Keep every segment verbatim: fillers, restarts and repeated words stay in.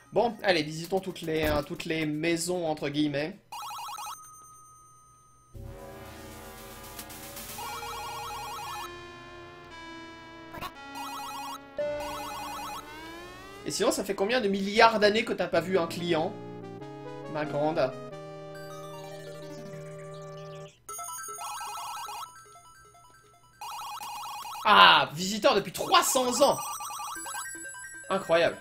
Bon, allez, visitons toutes les, euh, toutes les maisons, entre guillemets. Et sinon, ça fait combien de milliards d'années que t'as pas vu un client, ma grande? Ah, visiteur depuis trois cents ans. Incroyable.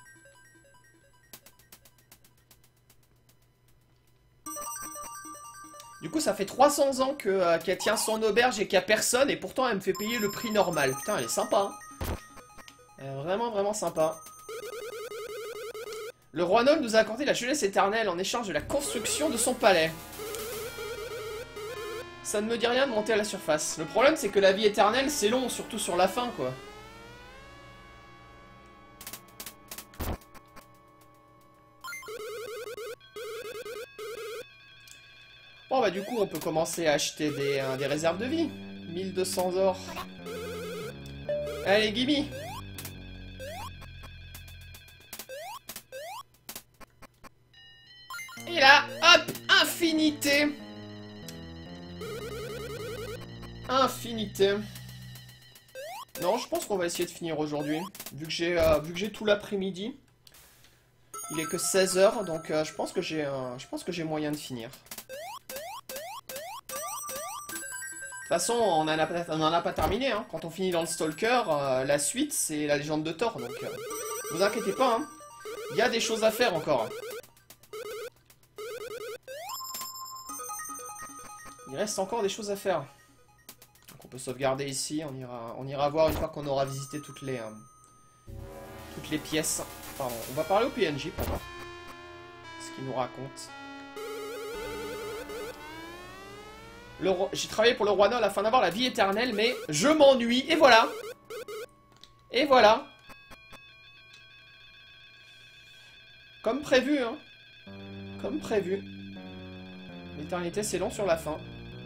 Du coup, ça fait trois cents ans que, euh, qu'elle tient son auberge et qu'il n'y a personne, et pourtant elle me fait payer le prix normal. Putain, elle est sympa, hein. Elle est vraiment, vraiment sympa. Le roi Noble nous a accordé la jeunesse éternelle en échange de la construction de son palais. Ça ne me dit rien de monter à la surface. Le problème, c'est que la vie éternelle, c'est long, surtout sur la fin, quoi. Bon, bah du coup, on peut commencer à acheter des, euh, des réserves de vie. mille deux cents or. Allez, gimme. Et là, hop, infinité. Infinité. Non, je pense qu'on va essayer de finir aujourd'hui. Vu que j'ai euh, vu que j'ai tout l'après-midi. Il est que seize heures, donc euh, je pense que j'ai euh, je pense que j'ai moyen de finir. De toute façon, on n'en a, a pas terminé, hein. Quand on finit dans le Stalker, euh, la suite, c'est la légende de Thor, donc... Euh, vous inquiétez pas, hein. Il y a des choses à faire encore. Il reste encore des choses à faire. Donc on peut sauvegarder ici, on ira, on ira voir une fois qu'on aura visité toutes les... Euh, toutes les pièces. Pardon, on va parler au P N J pour voir ce qu'il nous raconte. J'ai travaillé pour le roi Noble afin d'avoir la vie éternelle, mais je m'ennuie, et voilà. Et voilà. Comme prévu, hein. Comme prévu. L'éternité, c'est long sur la fin.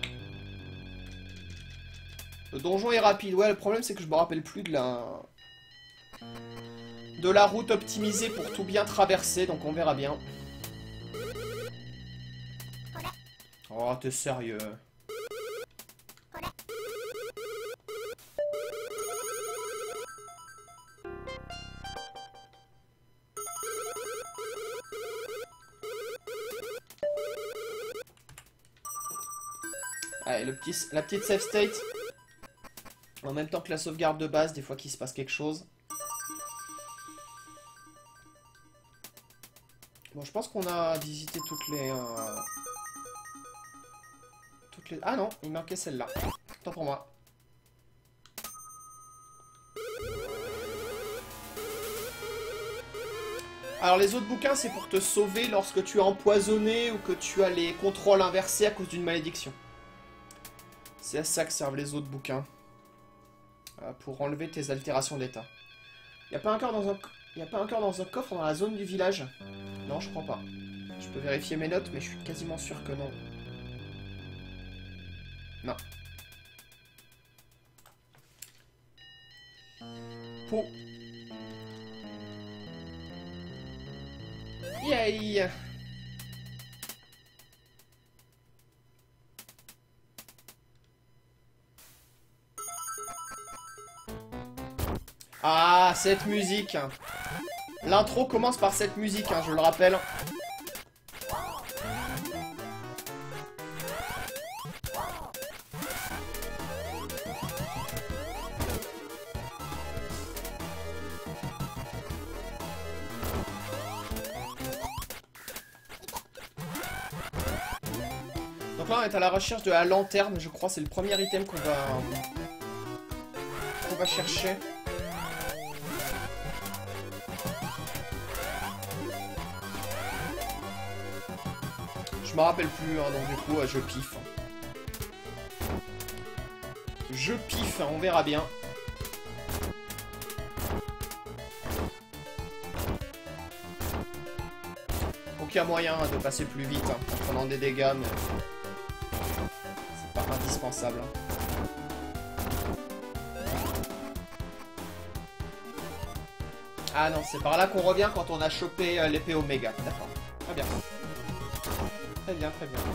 Le donjon est rapide. Ouais, le problème, c'est que je me rappelle plus de la... de la route optimisée pour tout bien traverser, donc on verra bien. Oh, t'es sérieux? Allez, le petit, la petite save state. En même temps que la sauvegarde de base, des fois qu'il se passe quelque chose. Bon, je pense qu'on a visité toutes les... Euh... Toutes les... Ah non, il manquait celle-là. Tant pour moi. Alors les autres bouquins, c'est pour te sauver lorsque tu es empoisonné ou que tu as les contrôles inversés à cause d'une malédiction. C'est à ça que servent les autres bouquins. Euh, pour enlever tes altérations d'état. Y a pas un cœur dans un... Y a pas un cœur dans un coffre dans la zone du village? Non, je crois pas. Je peux vérifier mes notes, mais je suis quasiment sûr que non. Non. Pou. Yay! Ah, cette musique. L'intro commence par cette musique, hein, je le rappelle. Donc là, on est à la recherche de la lanterne, je crois. C'est le premier item qu'on va... qu'on va chercher. Je me rappelle plus, hein, donc du coup, euh, je piffe. Je piffe, hein, on verra bien. Donc il y a moyen hein, de passer plus vite, hein, en prenant des dégâts, mais... c'est pas indispensable. Hein. Ah non, c'est par là qu'on revient quand on a chopé euh, l'épée Oméga. D'accord. Très bien. Très bien, très bien.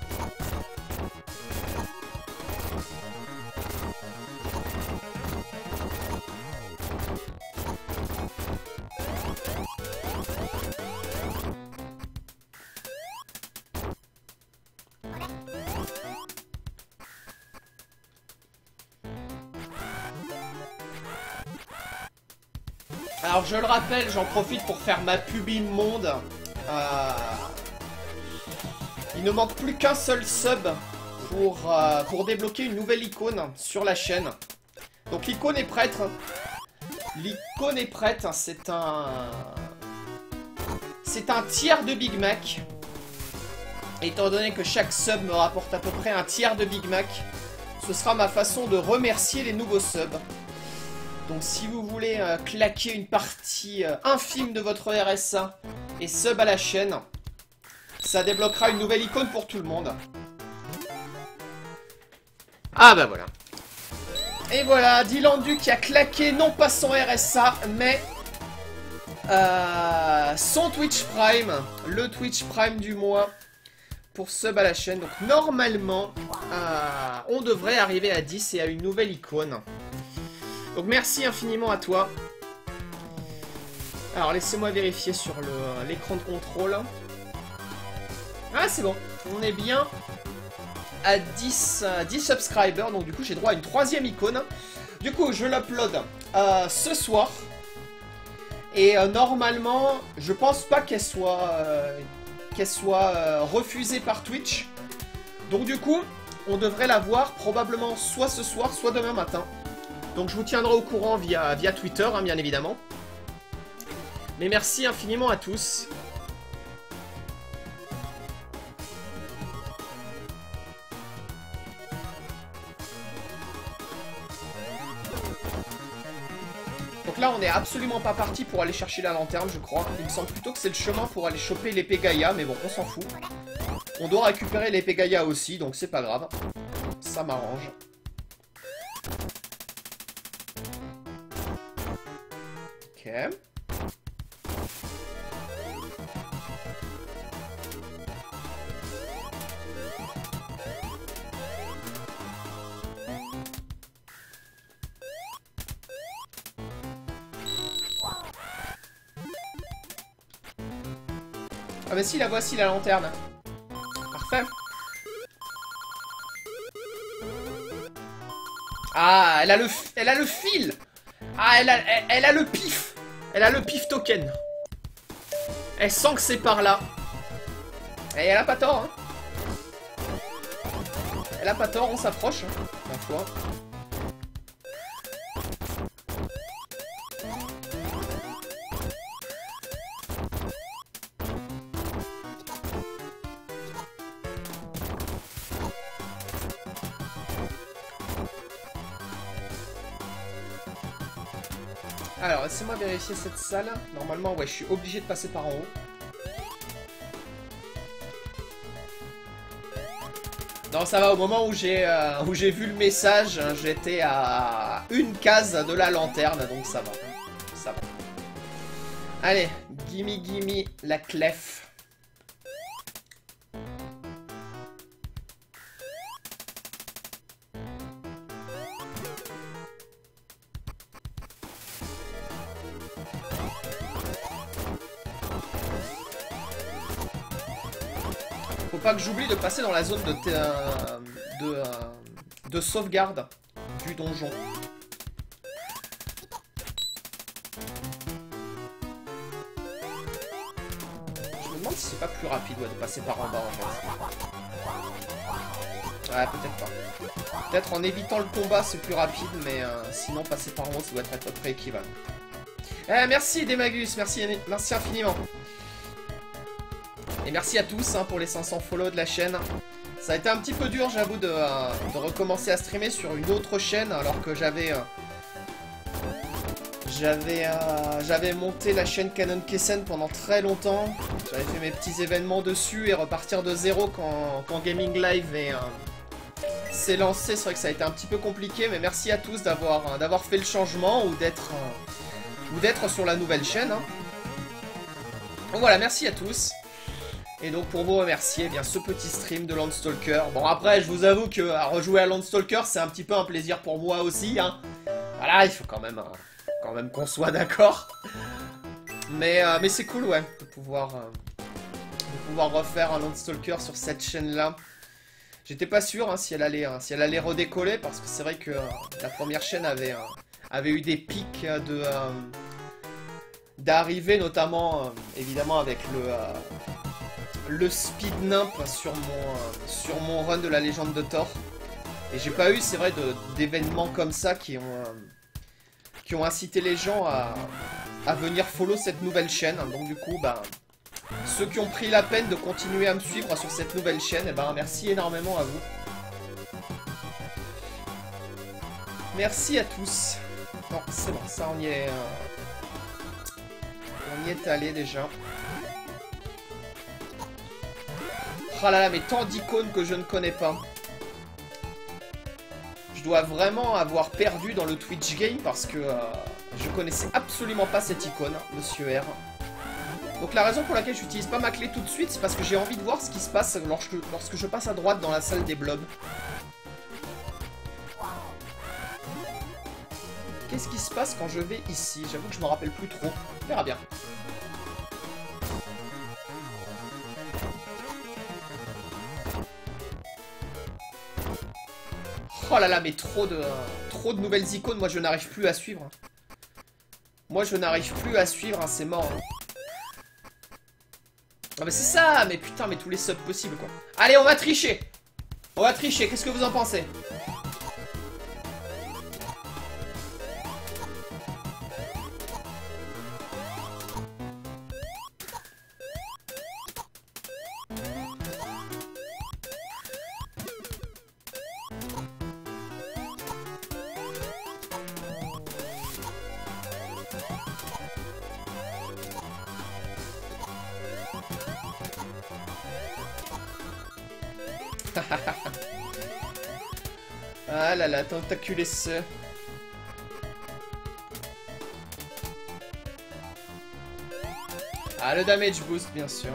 Alors je le rappelle, j'en profite pour faire ma pub immonde. Euh... Il ne manque plus qu'un seul sub pour, euh, pour débloquer une nouvelle icône sur la chaîne. Donc l'icône est prête. L'icône est prête, c'est un... C'est un tiers de Big Mac. Étant donné que chaque sub me rapporte à peu près un tiers de Big Mac, ce sera ma façon de remercier les nouveaux subs. Donc si vous voulez euh, claquer une partie euh, infime de votre R S A et sub à la chaîne, ça débloquera une nouvelle icône pour tout le monde. Ah bah voilà. Et voilà, Dylandu qui a claqué non pas son R S A, mais euh, son Twitch Prime, le Twitch Prime du mois pour sub à la chaîne. Donc normalement, euh, on devrait arriver à dix et à une nouvelle icône. Donc merci infiniment à toi. Alors laissez-moi vérifier sur l'écran de contrôle. Ah c'est bon, on est bien à dix, euh, dix subscribers. Donc du coup j'ai droit à une troisième icône. Du coup je l'upload euh, ce soir. Et euh, normalement je pense pas qu'elle soit, euh, qu'elle soit euh, refusée par Twitch. Donc du coup on devrait la voir probablement soit ce soir soit demain matin. Donc je vous tiendrai au courant via, via Twitter, hein, bien évidemment. Mais merci infiniment à tous. Donc là, on n'est absolument pas parti pour aller chercher la lanterne, je crois. Il me semble plutôt que c'est le chemin pour aller choper l'épée Gaïa, mais bon, on s'en fout. On doit récupérer l'épée Gaïa aussi, donc c'est pas grave. Ça m'arrange. Ok. Ah mais si, la voici la lanterne. Parfait. Ah, elle a le, elle a le fil. Ah, elle a, elle, elle a le pif. Elle a le pif token. Elle sent que c'est par là. Et elle a pas tort, hein. Elle a pas tort, on s'approche, hein, ma foi. Alors, laissez-moi vérifier cette salle. Normalement, ouais, je suis obligé de passer par en haut. Non, ça va, au moment où j'ai euh, où j'ai vu le message, j'étais à une case de la lanterne, donc ça va. Ça va. Allez, gimme gimme la clef. Faut pas que j'oublie de passer dans la zone de, euh, de, euh, de sauvegarde du donjon. Je me demande si c'est pas plus rapide ouais, de passer par en bas en fait. Ouais, peut-être pas. Peut-être en évitant le combat c'est plus rapide, mais euh, sinon passer par en haut ça doit être à peu près équivalent. Eh, merci Demagus, merci, merci infiniment. Et merci à tous hein, pour les cinq cents follow de la chaîne. Ça a été un petit peu dur, j'avoue, de, euh, de recommencer à streamer sur une autre chaîne, alors que j'avais... Euh, j'avais euh, j'avais monté la chaîne Canon Kessen pendant très longtemps. J'avais fait mes petits événements dessus et repartir de zéro quand, quand Gaming Live est... Euh, s'est lancé. C'est vrai que ça a été un petit peu compliqué, mais merci à tous d'avoir euh, d'avoir fait le changement ou d'être... Euh, ou d'être sur la nouvelle chaîne. Hein. Donc voilà, merci à tous. Et donc pour vous remercier, eh bien ce petit stream de Landstalker. Bon après, je vous avoue que à rejouer à Landstalker, c'est un petit peu un plaisir pour moi aussi. Hein. Voilà, il faut quand même, euh, quand même qu'on soit d'accord. Mais, euh, mais c'est cool, ouais, de pouvoir, euh, de pouvoir refaire un Landstalker sur cette chaîne-là. J'étais pas sûr hein, si, elle allait, hein, si elle allait redécoller, parce que c'est vrai que euh, la première chaîne avait, euh, avait eu des pics de euh, d'arrivée, notamment, euh, évidemment, avec le, euh, le speed nimp sur mon, euh, sur mon run de la légende de Thor. Et j'ai pas eu, c'est vrai, d'événements comme ça qui ont, euh, qui ont incité les gens à, à venir follow cette nouvelle chaîne. Donc du coup, bah... ceux qui ont pris la peine de continuer à me suivre sur cette nouvelle chaîne, eh ben, merci énormément à vous. Merci à tous. Non, c'est bon, ça on y est... Euh... On y est allé déjà. Ah là là, mais tant d'icônes que je ne connais pas. Je dois vraiment avoir perdu dans le Twitch game parce que euh, je connaissais absolument pas cette icône, Monsieur R. Donc la raison pour laquelle je n'utilise pas ma clé tout de suite, c'est parce que j'ai envie de voir ce qui se passe lorsque, lorsque je passe à droite dans la salle des blobs. Qu'est-ce qui se passe quand je vais ici? J'avoue que je me rappelle plus trop. On verra bien. Oh là là, mais trop de, trop de nouvelles icônes, moi je n'arrive plus à suivre. Moi je n'arrive plus à suivre, hein, c'est mort. Hein. Ah mais c'est ça, mais putain, mais tous les subs possibles quoi. Allez, on va tricher. On va tricher, qu'est-ce que vous en pensez? Ah là là, tentaculé ce. Ah, le damage boost, bien sûr.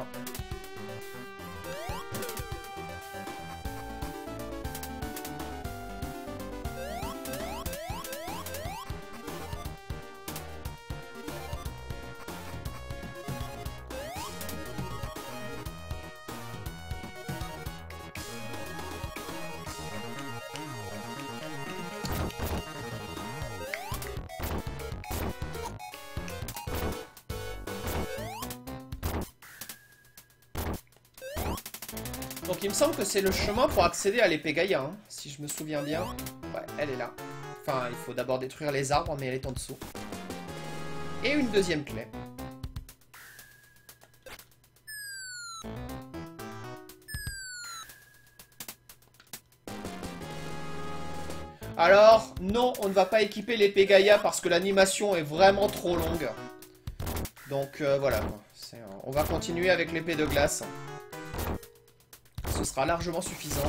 Donc il me semble que c'est le chemin pour accéder à l'épée Gaïa, hein, si je me souviens bien. Ouais, elle est là. Enfin, il faut d'abord détruire les arbres, mais elle est en dessous. Et une deuxième clé. Alors, non, on ne va pas équiper l'épée Gaïa parce que l'animation est vraiment trop longue. Donc euh, voilà, on va continuer avec l'épée de glace. Ce sera largement suffisant.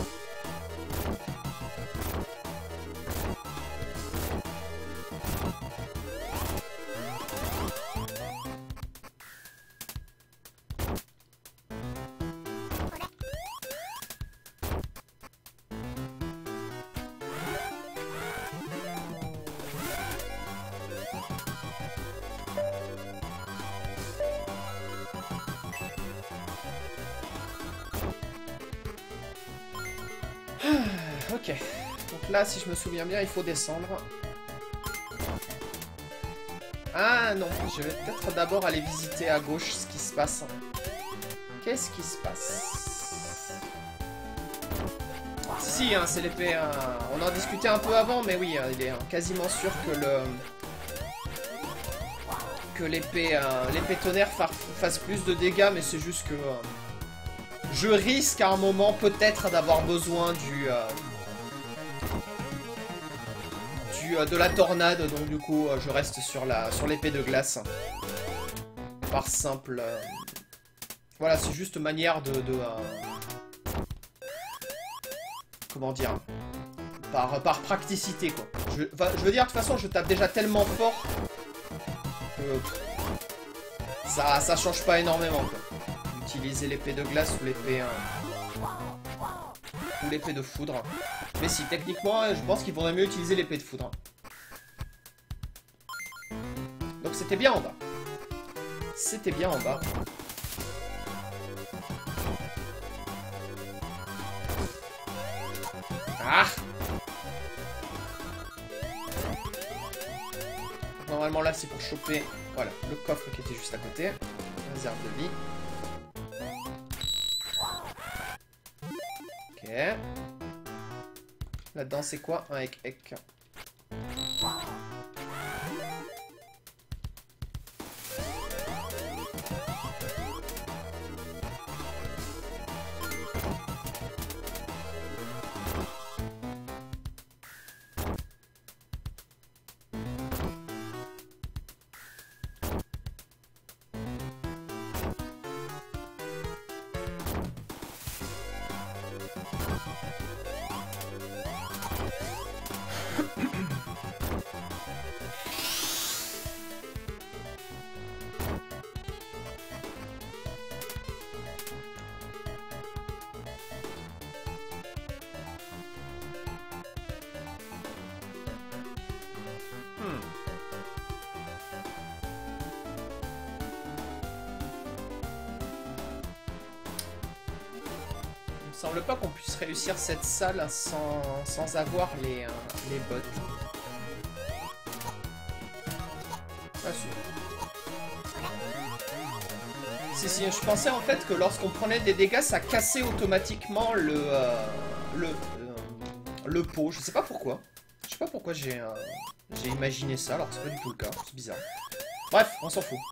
Ok, donc là, si je me souviens bien, il faut descendre. Ah non, je vais peut-être d'abord aller visiter à gauche ce qui se passe. Qu'est-ce qui se passe? Si, hein, c'est l'épée... Euh, on en discutait un peu avant, mais oui, euh, il est euh, quasiment sûr que le... que l'épée euh, l'épée tonnerre fa fasse plus de dégâts, mais c'est juste que... Euh, je risque à un moment peut-être d'avoir besoin du... Euh, de la tornade, donc du coup je reste sur la sur l'épée de glace par simple euh... voilà, c'est juste manière de, de euh... comment dire, par, par praticité quoi. Je, je veux dire, de toute façon je tape déjà tellement fort que que... Ça, ça change pas énormément, quoi. Utiliser l'épée de glace ou l'épée... Euh, ou l'épée de foudre. Mais si, techniquement, je pense qu'il vaudrait mieux utiliser l'épée de foudre. Donc c'était bien en bas. C'était bien en bas. Ah! Normalement là c'est pour choper, voilà, le coffre qui était juste à côté. Réserve de vie. Ok. Là-dedans c'est quoi? Un ek ek. Il semble pas qu'on puisse réussir cette salle sans, sans avoir les, euh, les bottes. Ah si. Si, si, je pensais en fait que lorsqu'on prenait des dégâts, ça cassait automatiquement le, euh, le, euh, le pot. Je sais pas pourquoi. Je sais pas pourquoi j'ai euh, j'ai imaginé ça, alors que c'est pas du tout le cas. C'est bizarre. Bref, on s'en fout.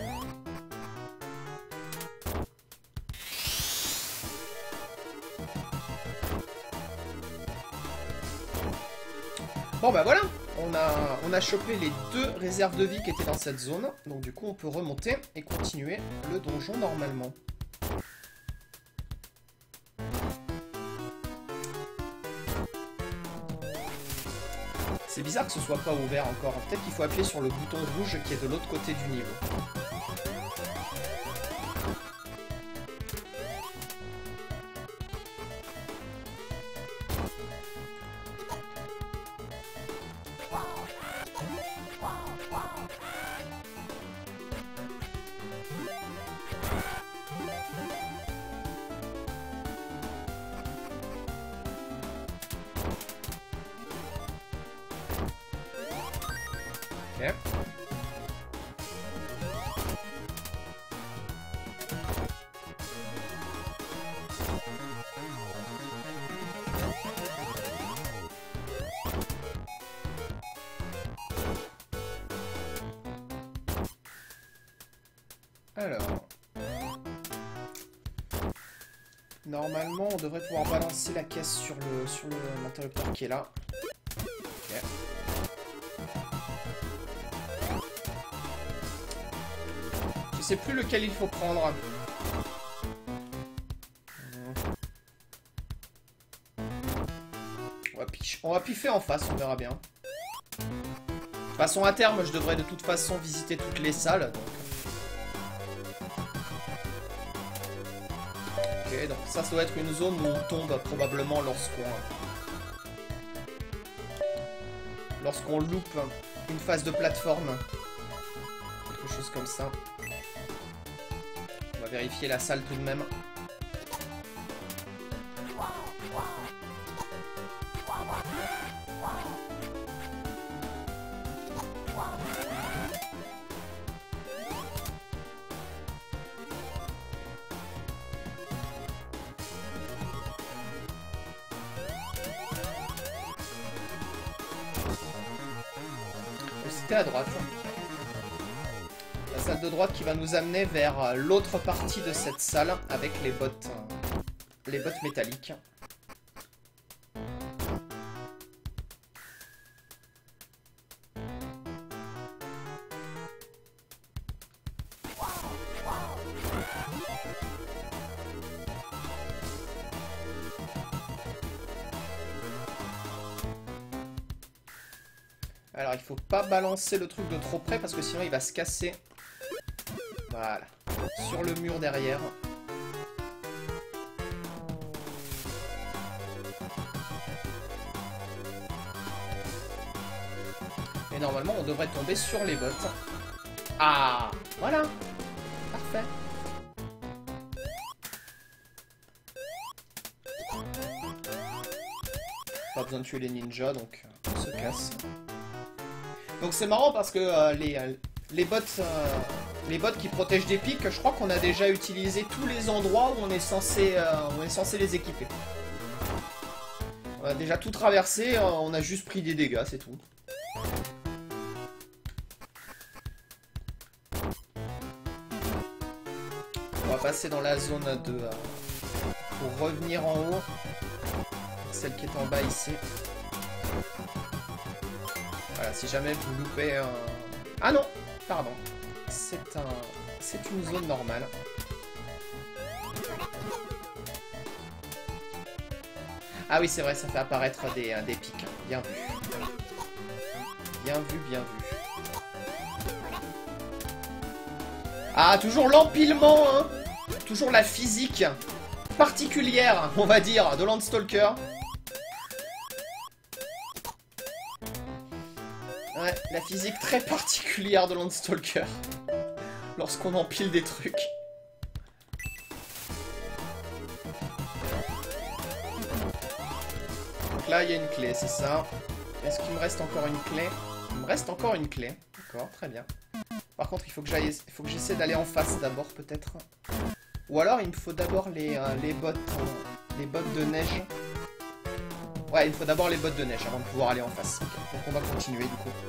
Bon bah voilà, on a, on a chopé les deux réserves de vie qui étaient dans cette zone. Donc du coup on peut remonter et continuer le donjon normalement. C'est bizarre que ce soit pas ouvert encore. Peut-être qu'il faut appuyer sur le bouton rouge qui est de l'autre côté du niveau. Ok. Alors... Normalement, on devrait pouvoir balancer la caisse sur le sur le l'interrupteur qui est là. Ok. Je sais plus lequel il faut prendre. On va, pich... on va piffer en face, on verra bien. De toute façon, à terme, je devrais de toute façon visiter toutes les salles. Donc... Ok, donc ça, ça doit être une zone où on tombe probablement lorsqu'on... Lorsqu'on loupe une phase de plateforme. Quelque chose comme ça. On va vérifier la salle tout de même. C'était à droite. La salle de droite qui va nous amener vers l'autre partie de cette salle avec les bottes, les bottes métalliques. Alors, il faut pas balancer le truc de trop près parce que sinon il va se casser. Voilà. Sur le mur derrière. Et normalement, on devrait tomber sur les bottes. Ah, voilà. Parfait. Pas besoin de tuer les ninjas, donc on se casse. Donc c'est marrant parce que euh, les, euh, les bots euh, les bots qui protègent des pics, je crois qu'on a déjà utilisé tous les endroits où on est censé, euh, où on est censé les équiper. On a déjà tout traversé, euh, on a juste pris des dégâts, c'est tout. On va passer dans la zone de... Euh, pour revenir en haut. Celle qui est en bas ici. Voilà, si jamais vous loupez un... Ah non, pardon. C'est un... C'est une zone normale. Ah oui, c'est vrai, ça fait apparaître des, des pics. Bien vu. Bien vu, bien vu. Ah, toujours l'empilement, hein. Toujours la physique particulière, on va dire, de Landstalker. Ouais, la physique très particulière de Landstalker. Lorsqu'on empile des trucs. Donc là, il y a une clé, c'est ça. Est-ce qu'il me reste encore une clé? Il me reste encore une clé. D'accord, très bien. Par contre, il faut que j'aille, il faut que j'essaie d'aller en face d'abord, peut-être. Ou alors, il me faut d'abord les, euh, les bottes, euh, les bottes de neige. Ouais, il me faut d'abord les bottes de neige avant de pouvoir aller en face. Okay. Donc on va continuer, du coup.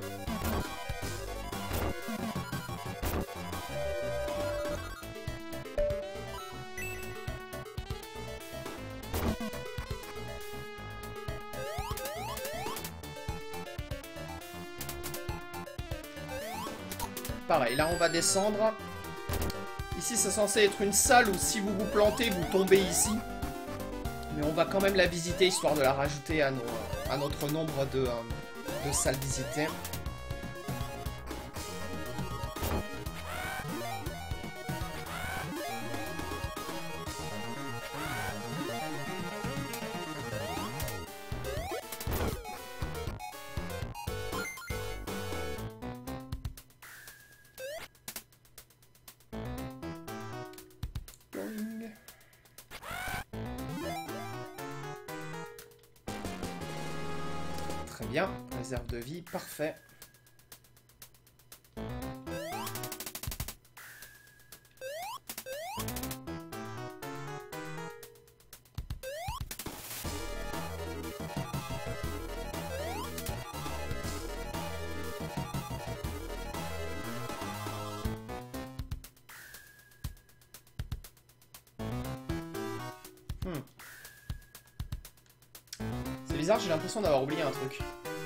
Pareil, là on va descendre. Ici c'est censé être une salle où si vous vous plantez, vous tombez ici. Mais on va quand même la visiter histoire de la rajouter à, nos, à notre nombre de, de salles visitées. Très bien, réserve de vie, parfait. Hmm. C'est bizarre, j'ai l'impression d'avoir oublié un truc.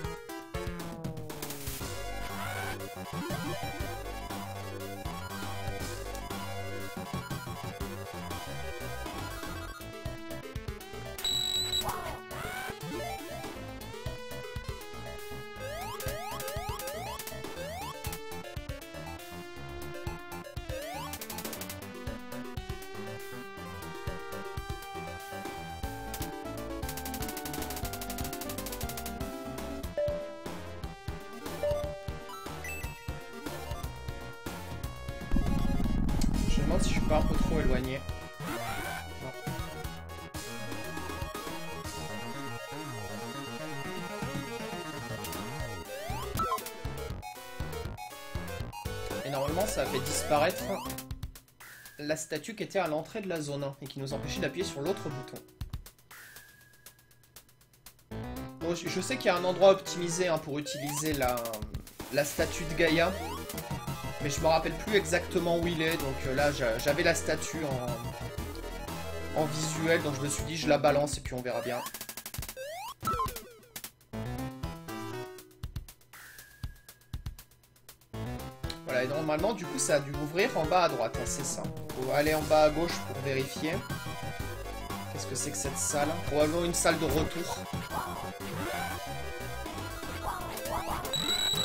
Je me demande si je suis pas un peu trop éloigné. Non. Et normalement ça a fait disparaître la statue qui était à l'entrée de la zone et qui nous empêchait d'appuyer sur l'autre bouton. Bon, je sais qu'il y a un endroit optimisé hein, pour utiliser la, la statue de Gaïa. Mais je me rappelle plus exactement où il est, donc euh, là j'avais la statue en, en visuel, donc je me suis dit je la balance et puis on verra bien. Voilà, et normalement du coup ça a dû ouvrir en bas à droite, hein, c'est ça. Faut aller en bas à gauche pour vérifier. Qu'est-ce que c'est que cette salle? Probablement une salle de retour.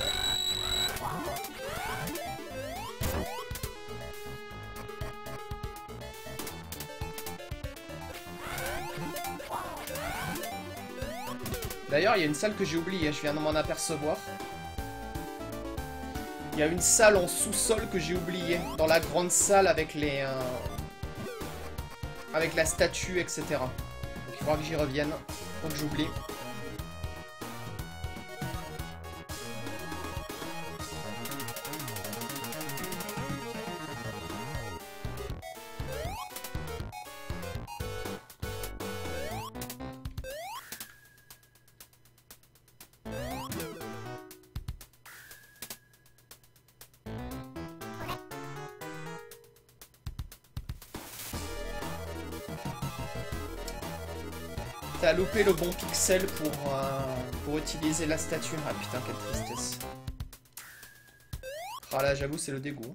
D'ailleurs, il y a une salle que j'ai oubliée, je viens de m'en apercevoir. Il y a une salle en sous-sol que j'ai oubliée. Dans la grande salle avec les... Euh, avec la statue, et cetera. Donc il faudra que j'y revienne. Faut que j'oublie. T'as loupé le bon pixel pour, euh, pour utiliser la statue. Ah putain, quelle tristesse. Ah là, j'avoue, c'est le dégoût.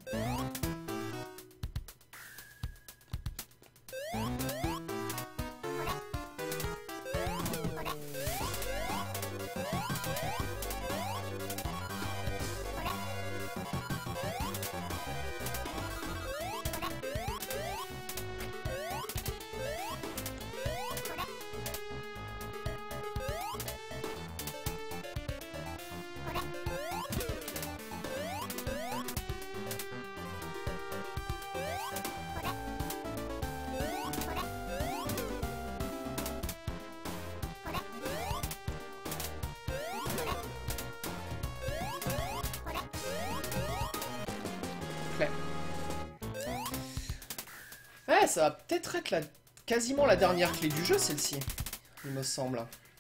Ouais, ça va peut-être être la... quasiment la dernière clé du jeu, celle-ci, il me semble.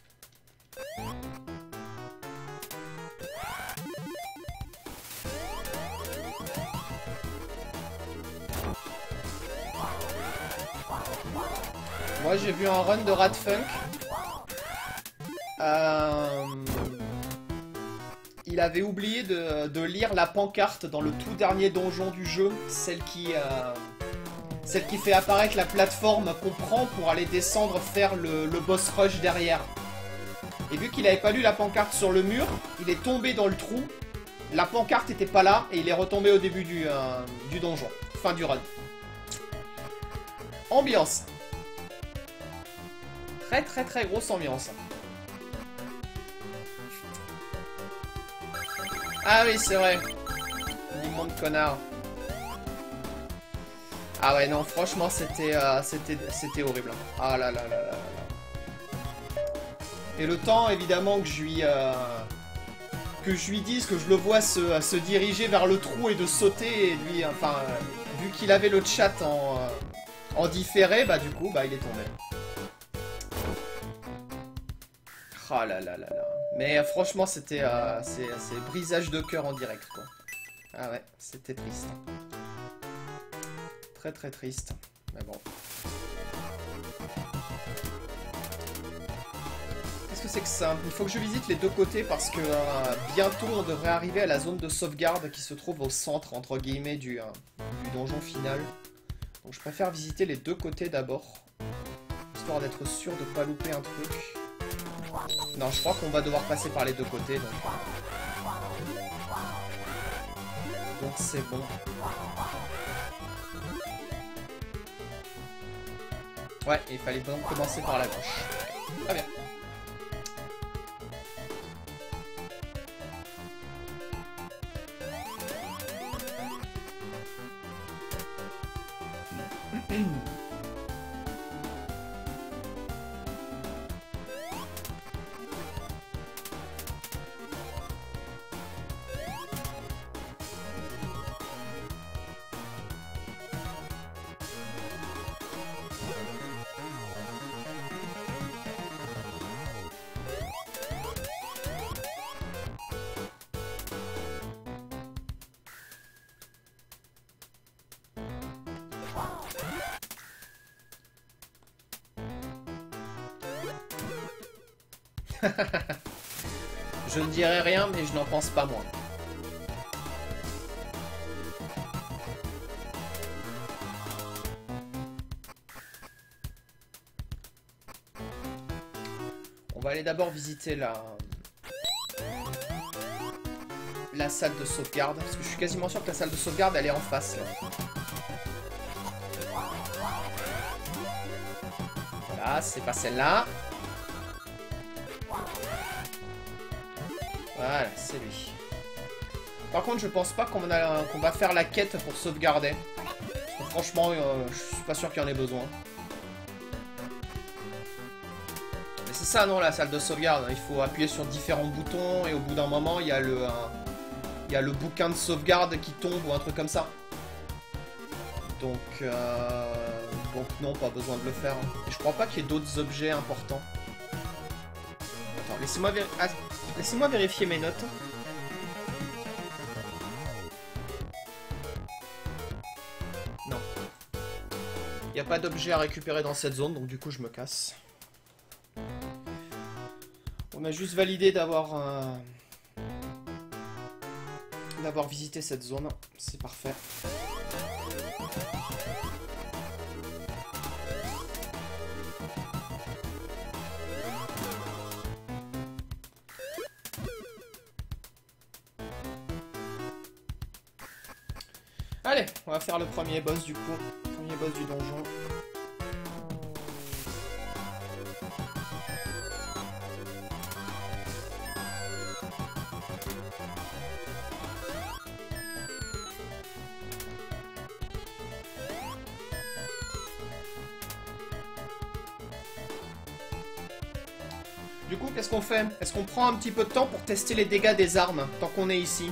Moi, j'ai vu un run de Radfunk. Euh... Il avait oublié de, de lire la pancarte dans le tout dernier donjon du jeu, celle qui... Euh... Celle qui fait apparaître la plateforme qu'on prend pour aller descendre faire le, le boss rush derrière. Et vu qu'il avait pas lu la pancarte sur le mur, il est tombé dans le trou. La pancarte était pas là et il est retombé au début du, euh, du donjon. Fin du run. Ambiance. Très très très grosse ambiance. Ah oui, c'est vrai. L'immonde connard. Ah ouais, non, franchement, c'était euh, c'était c'était horrible. Ah là là là là là. Et le temps, évidemment, que je lui... Euh, que je lui dise, que je le vois se, se diriger vers le trou et de sauter, et lui, enfin, euh, vu qu'il avait le chat en, euh, en différé, bah du coup, bah il est tombé. Ah là là là là. Mais euh, franchement, c'était euh, c'est brisage de cœur en direct, quoi. Ah ouais, c'était triste. Très très triste, mais bon. Qu'est-ce que c'est que ça? Il faut que je visite les deux côtés parce que euh, bientôt on devrait arriver à la zone de sauvegarde qui se trouve au centre, entre guillemets, du, euh, du donjon final. Donc je préfère visiter les deux côtés d'abord, histoire d'être sûr de pas louper un truc. Non, je crois qu'on va devoir passer par les deux côtés, donc... Donc c'est bon. Ouais, il fallait donc commencer par la gauche. Très bien. Je ne dirai rien, mais je n'en pense pas moins. On va aller d'abord visiter la... la salle de sauvegarde, parce que je suis quasiment sûr que la salle de sauvegarde, elle est en face, là. Voilà, c'est pas celle-là. Voilà, c'est lui. Par contre, je pense pas qu'on a qu'on va faire la quête pour sauvegarder. Parce que franchement, euh, je suis pas sûr qu'il y en ait besoin. Mais c'est ça, non, la salle de sauvegarde. Il faut appuyer sur différents boutons et au bout d'un moment, il y a le, un, il y a le bouquin de sauvegarde qui tombe ou un truc comme ça. Donc, euh, donc non, pas besoin de le faire. Et je crois pas qu'il y ait d'autres objets importants. Attends, laissez-moi vér... ah, laissez-moi vérifier mes notes. Non. Il n'y a pas d'objet à récupérer dans cette zone, donc du coup je me casse. On a juste validé d'avoir euh, d'avoir visité cette zone. C'est parfait. Allez, on va faire le premier boss du coup. Premier boss du donjon. Du coup, qu'est-ce qu'on fait? Est-ce qu'on prend un petit peu de temps pour tester les dégâts des armes, tant qu'on est ici?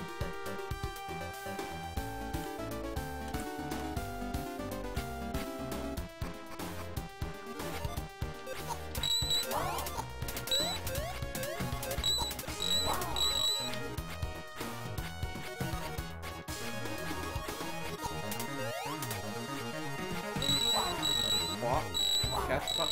trois, quatre...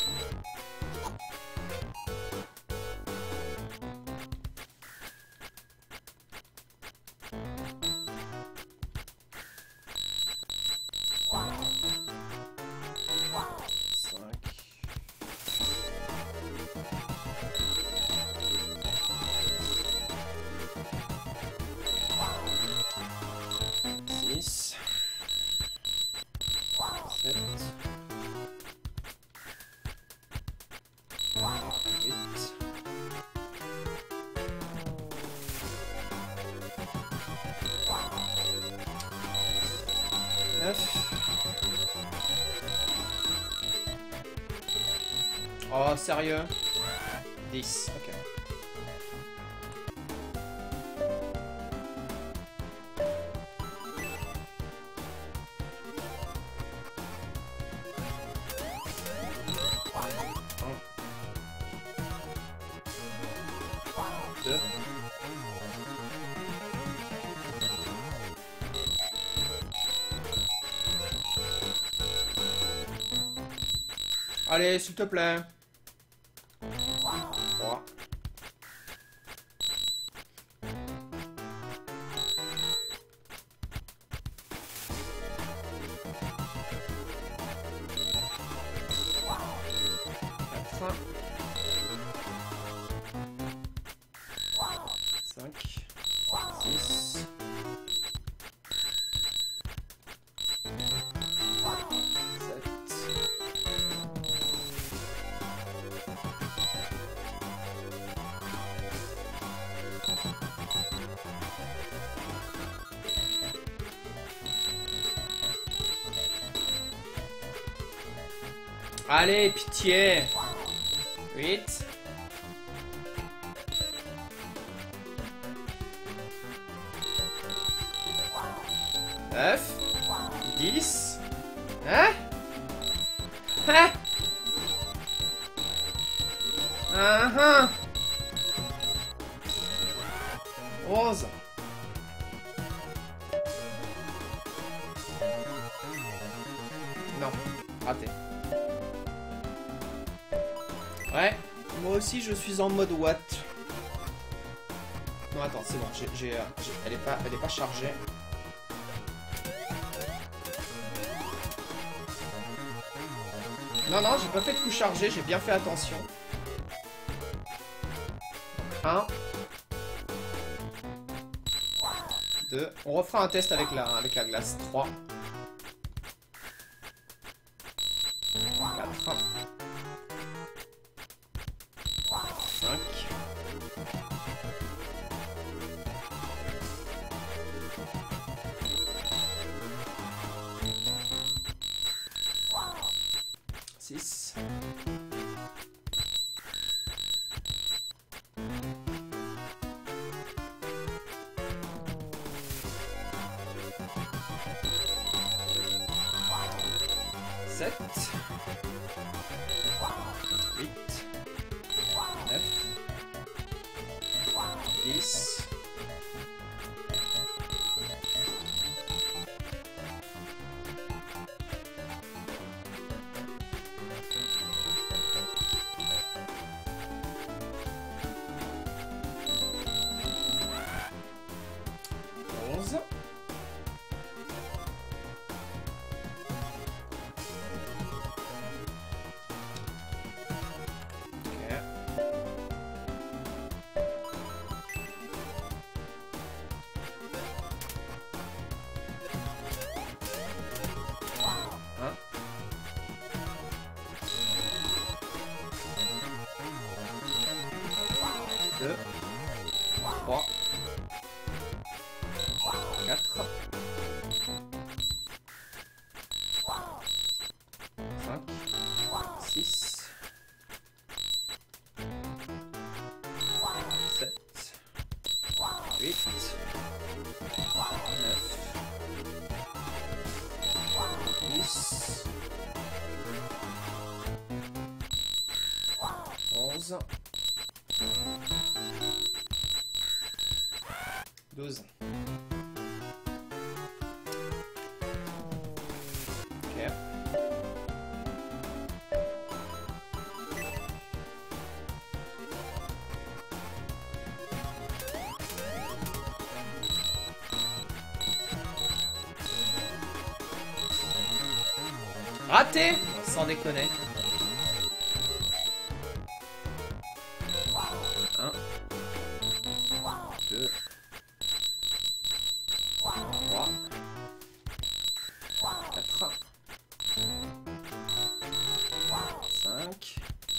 Oh, sérieux? dix, ok. deux. Allez, s'il te plaît. trois. quatre. cinq. six. Allez, pitié. huit. neuf. dix. Hein? Hein? Ah ah. onze. Non, raté. Ouais, moi aussi je suis en mode what. Non attends, c'est bon, j'ai, j'ai, j'ai, elle est pas, elle est pas chargée. Non non, j'ai pas fait de coup chargé, j'ai bien fait attention. un. deux. On refera un test avec la, avec la glace. trois. quatre. cinq. six. sept. huit. neuf. dix. onze. deux, trois, quatre, cinq, six, sept, huit, neuf, dix, onze, douze. Ok. Raté! Sans déconner. un, deux, trois, quatre, cinq,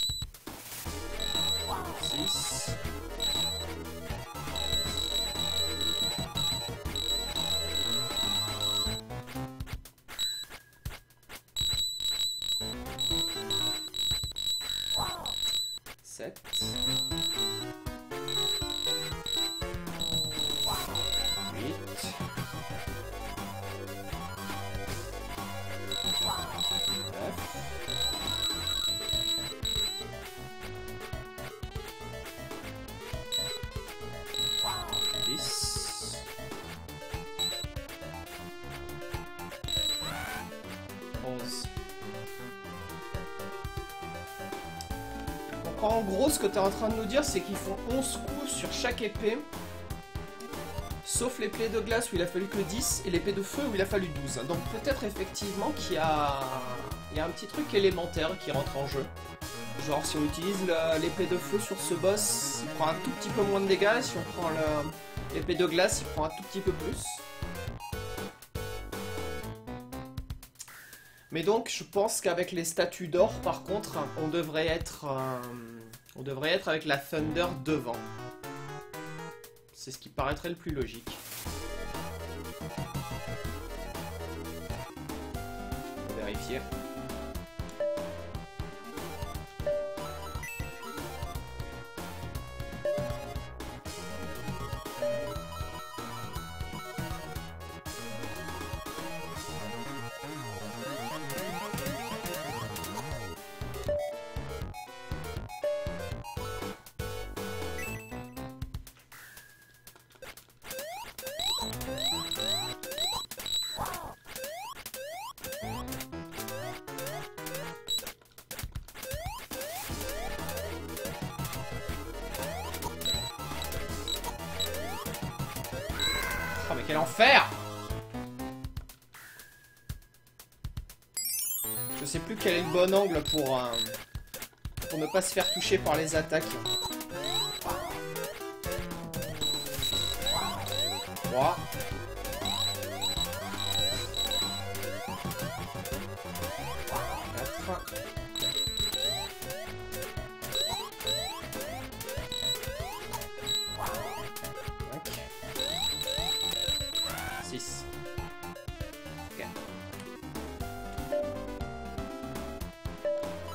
six, sept, huit, neuf, dix, onze. Donc en gros, ce que tu es en train de nous dire, c'est qu'ils font onze coups sur chaque épée. Sauf l'épée de glace où il a fallu que dix et l'épée de feu où il a fallu douze. Donc peut-être effectivement qu'il y a... il y a un petit truc élémentaire qui rentre en jeu. Genre si on utilise l'épée de feu sur ce boss, il prend un tout petit peu moins de dégâts. Si on prend l'épée de glace, il prend un tout petit peu plus. Mais donc je pense qu'avec les statues d'or par contre, on devrait être... Euh, on devrait être avec la Thunder devant. C'est ce qui paraîtrait le plus logique. Faut vérifier. Oh mais quel enfer! Je sais plus quel est le bon angle pour, euh, pour ne pas se faire toucher par les attaques. trois. quatre. six. Ok.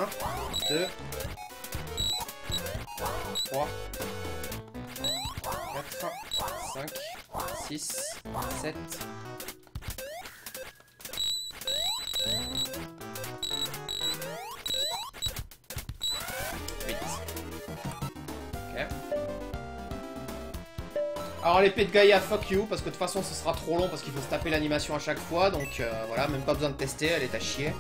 deux, trois, quatre, cinq, six, sept. huit. Ok. Alors l'épée de Gaïa, fuck you, parce que de toute façon ce sera trop long parce qu'il faut se taper l'animation à chaque fois, donc euh, voilà, même pas besoin de tester, elle est à chier.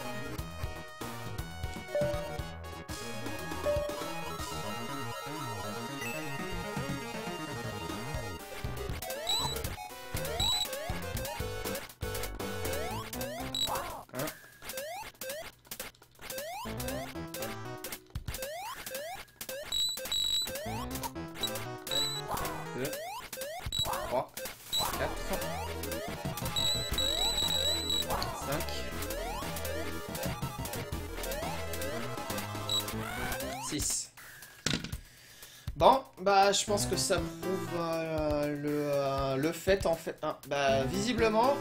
Bon, bah je pense que ça prouve euh, le, euh, le fait en fait... Hein, bah visiblement,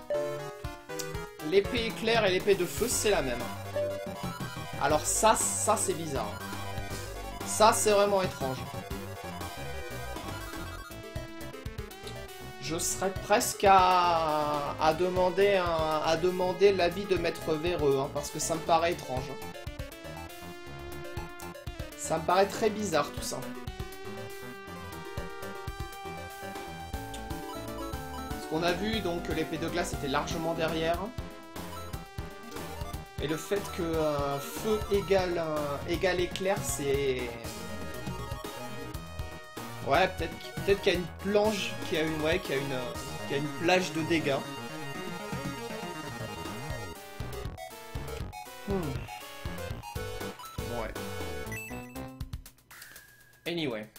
l'épée éclair et l'épée de feu c'est la même. Alors ça, ça c'est bizarre. Ça c'est vraiment étrange. Je serais presque à, à demander, un, à demander l'avis de Maître Véreux, hein, parce que ça me paraît étrange. Ça me paraît très bizarre tout ça. Parce qu'on a vu donc que l'épée de glace était largement derrière. Et le fait que euh, feu égale, euh, égale éclair, c'est... Ouais, peut-être peut-être qu'il y a une planche, qui a une, ouais, qui a une, euh, qui a une plage de dégâts. Hmm. Ouais. Anyway.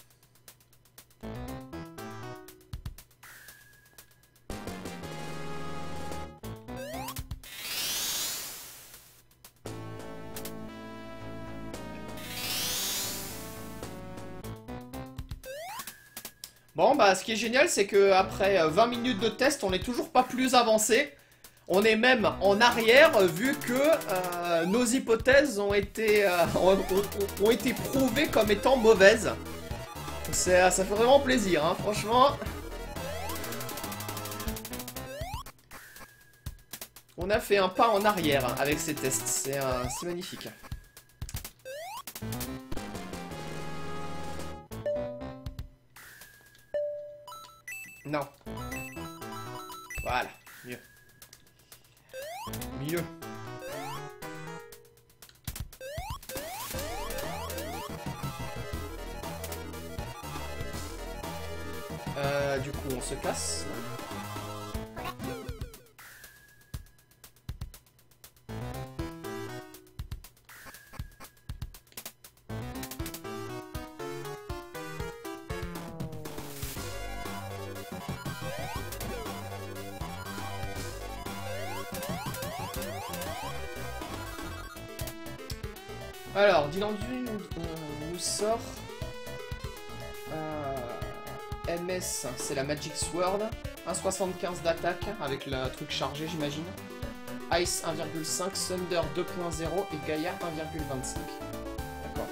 Bon, bah, ce qui est génial, c'est que après vingt minutes de test, on n'est toujours pas plus avancé. On est même en arrière, vu que euh, nos hypothèses ont été, euh, ont, ont, ont été prouvées comme étant mauvaises. Ça fait vraiment plaisir, hein, franchement. On a fait un pas en arrière avec ces tests, c'est euh, magnifique. Non. Voilà, mieux. Mieux. Euh, du coup, on se casse. Alors, Dylan Dune euh, nous sort euh, M S, c'est la Magic Sword, un virgule soixante-quinze d'attaque avec le truc chargé, j'imagine. Ice un virgule cinq, Thunder deux point zéro et Gaïa un virgule vingt-cinq. D'accord.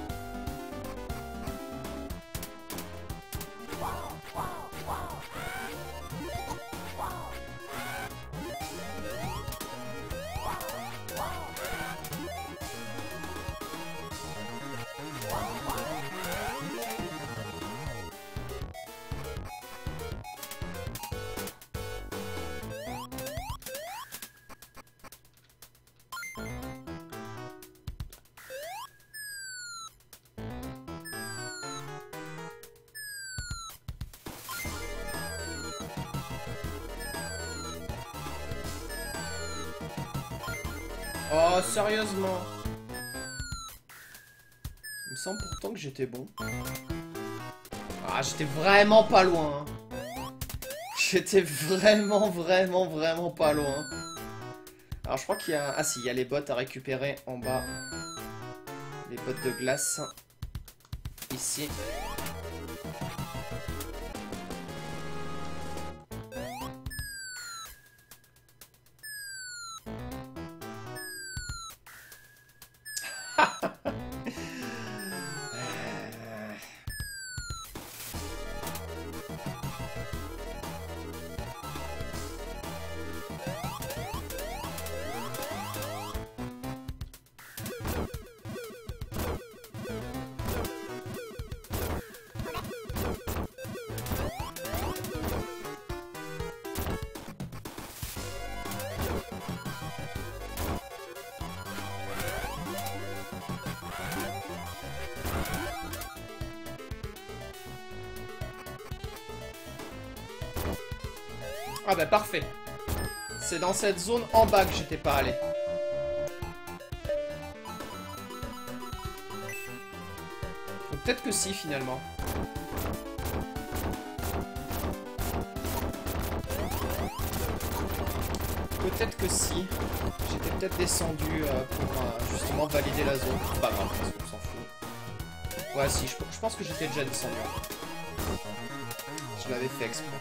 Oh, sérieusement? Il me semble pourtant que j'étais bon. Ah, j'étais vraiment pas loin. J'étais vraiment, vraiment, vraiment pas loin. Alors, je crois qu'il y a... Ah si, il y a les bottes à récupérer en bas. Les bottes de glace. Ici. Ah bah parfait. C'est dans cette zone en bas que j'étais pas allé. Ou peut-être que si finalement. Peut-être que si. J'étais peut-être descendu euh, pour euh, justement valider la zone. Pas grave, parce qu'on s'en fout. Ouais, si, je, je pense que j'étais déjà descendu. Je l'avais fait exprès.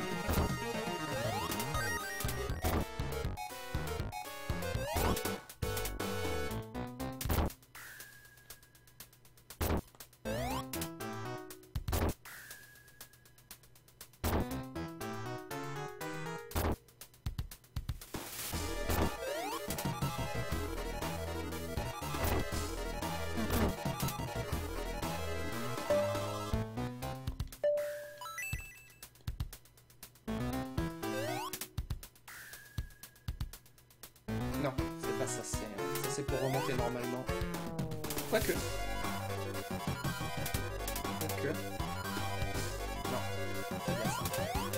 Non, c'est pas ça, c'est ça c'est pour remonter normalement. Quoique. Quoique. Non, c'est bien ça.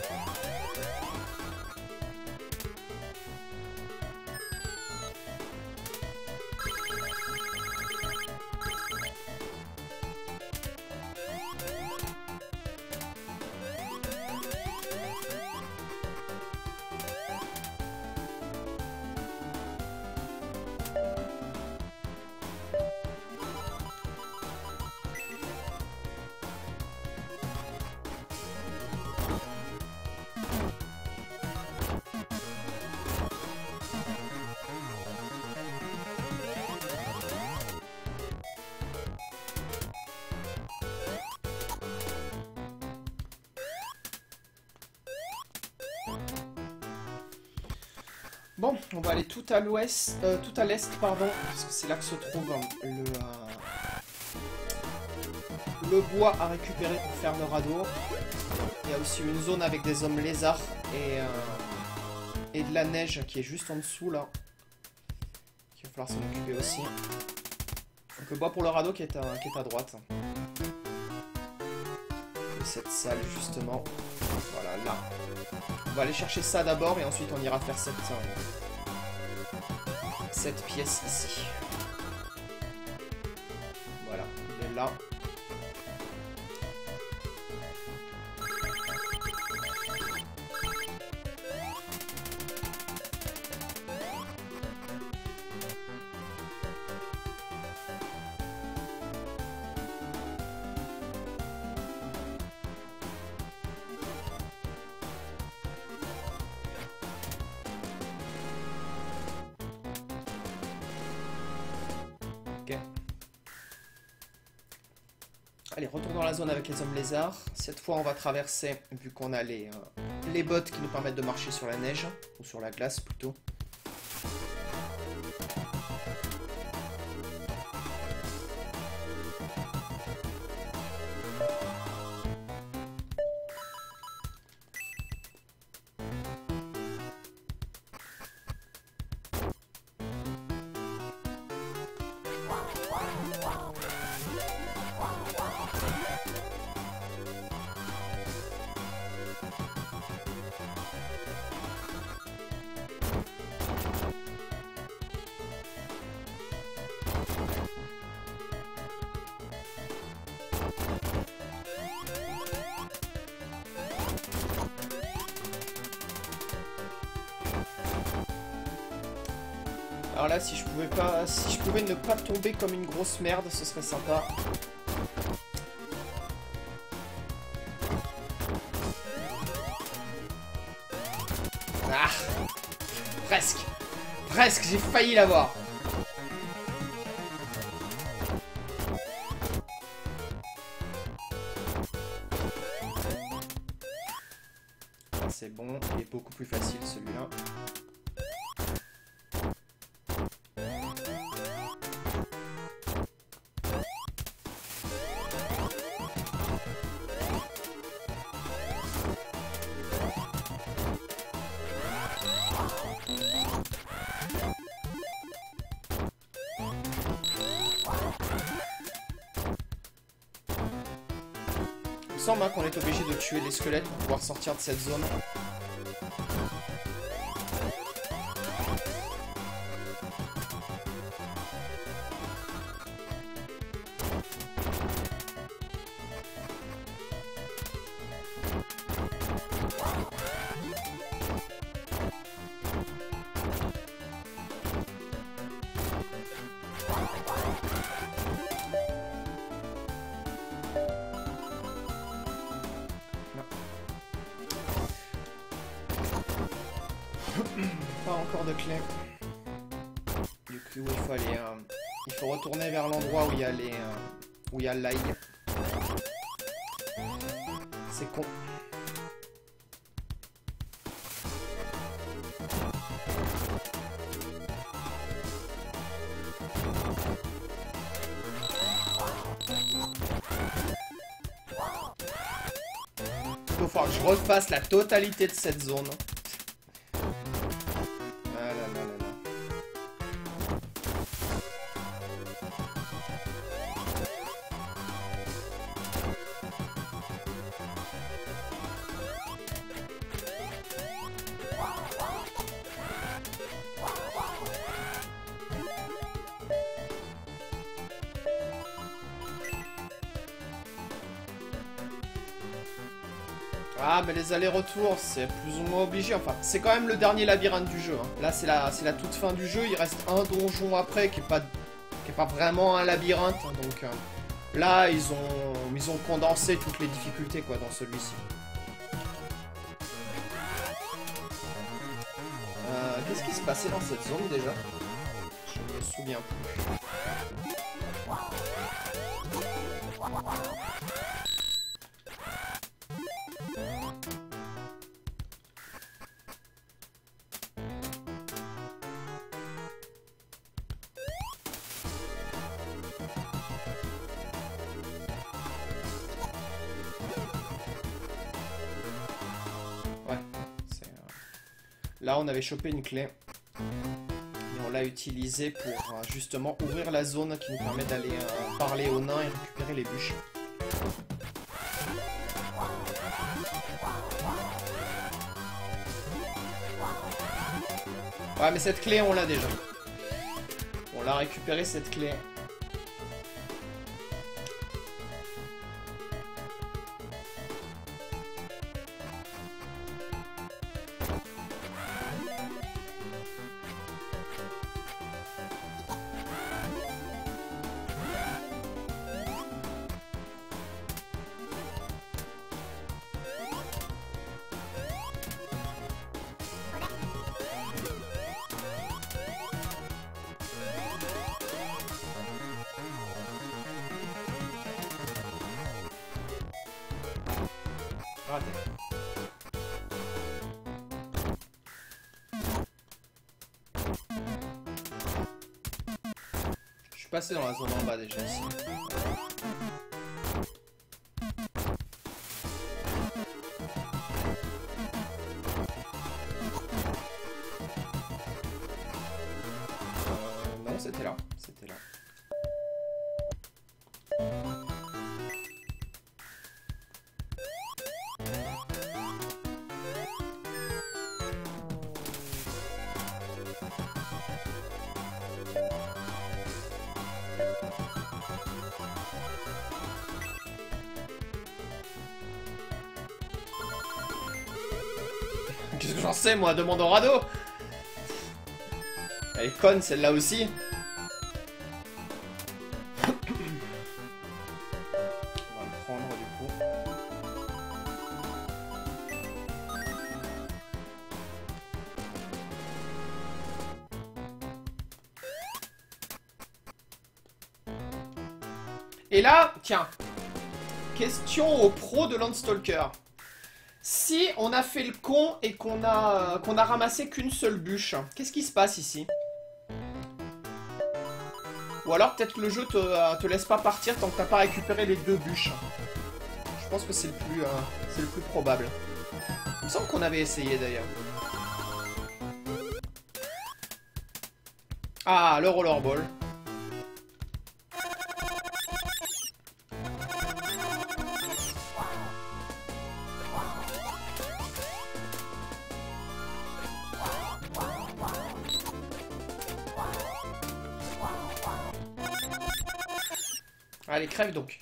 Bon, on va aller tout à l'ouest, euh, tout à l'est, pardon, parce que c'est là que se trouve hein, le, euh, le bois à récupérer pour faire le radeau. Il y a aussi une zone avec des hommes lézards et, euh, et de la neige qui est juste en dessous là. Il va falloir s'en occuper aussi. Donc le bois pour le radeau qui est à, qui est à droite. Et cette salle justement, voilà là. On va aller chercher ça d'abord et ensuite on ira faire cette, euh, cette pièce ici. Voilà, il est là. Ok. Allez, retour dans la zone avec les hommes lézards. Cette fois, on va traverser, vu qu'on a les, euh, les bottes qui nous permettent de marcher sur la neige, ou sur la glace plutôt. Alors là, si je pouvais pas, si je pouvais ne pas tomber comme une grosse merde, ce serait sympa. Ah, presque, presque, j'ai failli l'avoir. C'est bon, il est beaucoup plus facile celui-là. Il me semble hein, qu'on est obligé de tuer les squelettes pour pouvoir sortir de cette zone. pas encore de clé. Du coup, il faut aller... Euh, il faut retourner vers l'endroit où il y a les... Euh, où il y a l'ail. C'est con. Il va falloir que je refasse la totalité de cette zone. Ah là là là là. Ah, mais les allers-retours, c'est plus ou moins obligé. Enfin, c'est quand même le dernier labyrinthe du jeu. Hein. Là, c'est la, c'est la toute fin du jeu. Il reste un donjon après qui est pas, qui est pas vraiment un labyrinthe. Hein, donc euh, là, ils ont, ils ont condensé toutes les difficultés quoi dans celui-ci. Euh, Qu'est-ce qui se passait dans cette zone déjà? Je me souviens plus. Là, on avait chopé une clé. Et on l'a utilisée pour euh, justement ouvrir la zone qui nous permet d'aller euh, parler aux nains et récupérer les bûches. Ouais, mais cette clé, on l'a déjà. On l'a récupéré, cette clé. Raté. Je suis passé dans la zone en bas déjà ici. Euh, non, c'était là. C'était là. Qu'est-ce que j'en sais, moi? Demande au radeau. Elle est conne, celle-là aussi. On va le prendre, du coup. Et là, tiens. Question aux pros de Landstalker. Si on a fait le con et qu'on a, euh, qu'on a ramassé qu'une seule bûche, qu'est-ce qui se passe ici? Ou alors peut-être que le jeu te, euh, te laisse pas partir tant que t'as pas récupéré les deux bûches. Je pense que c'est le plus, euh, c'est le plus probable. Il me semble qu'on avait essayé d'ailleurs. Ah, le rollerball. Allez, crève donc.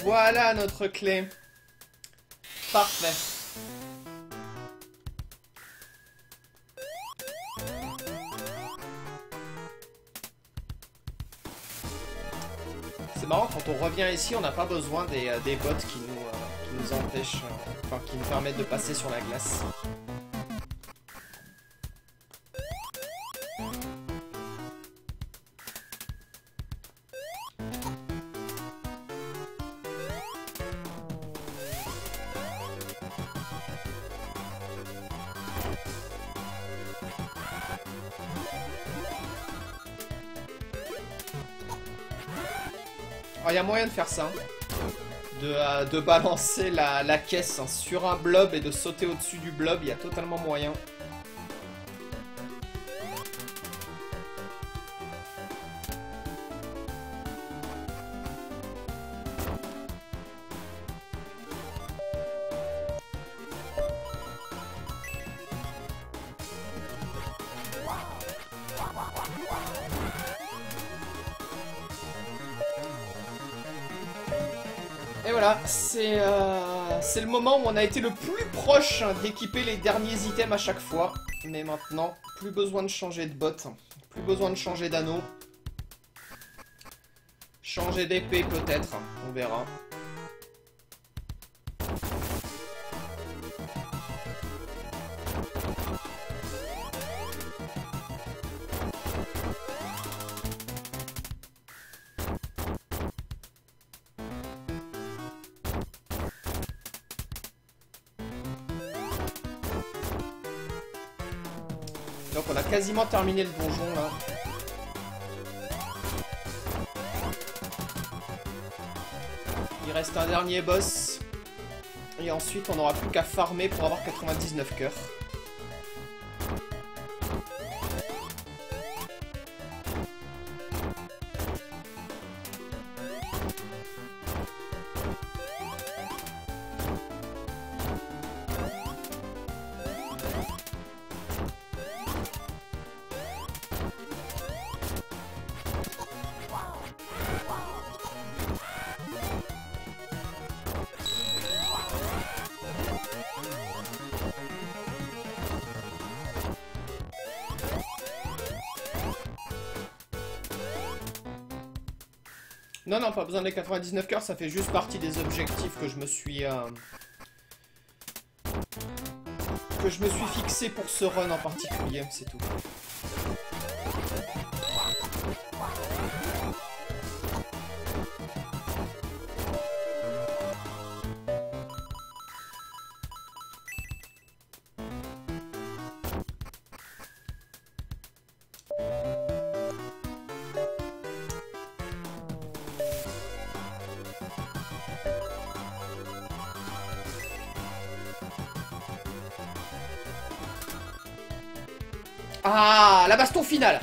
Voilà notre clé. Parfait. C'est marrant, quand on revient ici, on n'a pas besoin des, euh, des bottes qui nous, euh, qui nous empêchent, euh, enfin qui nous permettent de passer sur la glace. Alors, il y a moyen de faire ça. De, euh, de balancer la, la caisse hein, sur un blob et de sauter au-dessus du blob. Il y a totalement moyen. Et voilà, c'est euh, c'est le moment où on a été le plus proche hein, d'équiper les derniers items à chaque fois. Mais maintenant, plus besoin de changer de bottes, plus besoin de changer d'anneau. Changer d'épée peut-être, on verra. Donc on a quasiment terminé le donjon là. Il reste un dernier boss. Et ensuite on n'aura plus qu'à farmer pour avoir quatre-vingt-dix-neuf cœurs. Non, non, pas besoin des quatre-vingt-dix-neuf cœurs, ça fait juste partie des objectifs que je me suis... Euh, que je me suis fixé pour ce run en particulier, c'est tout. Ah, la baston finale.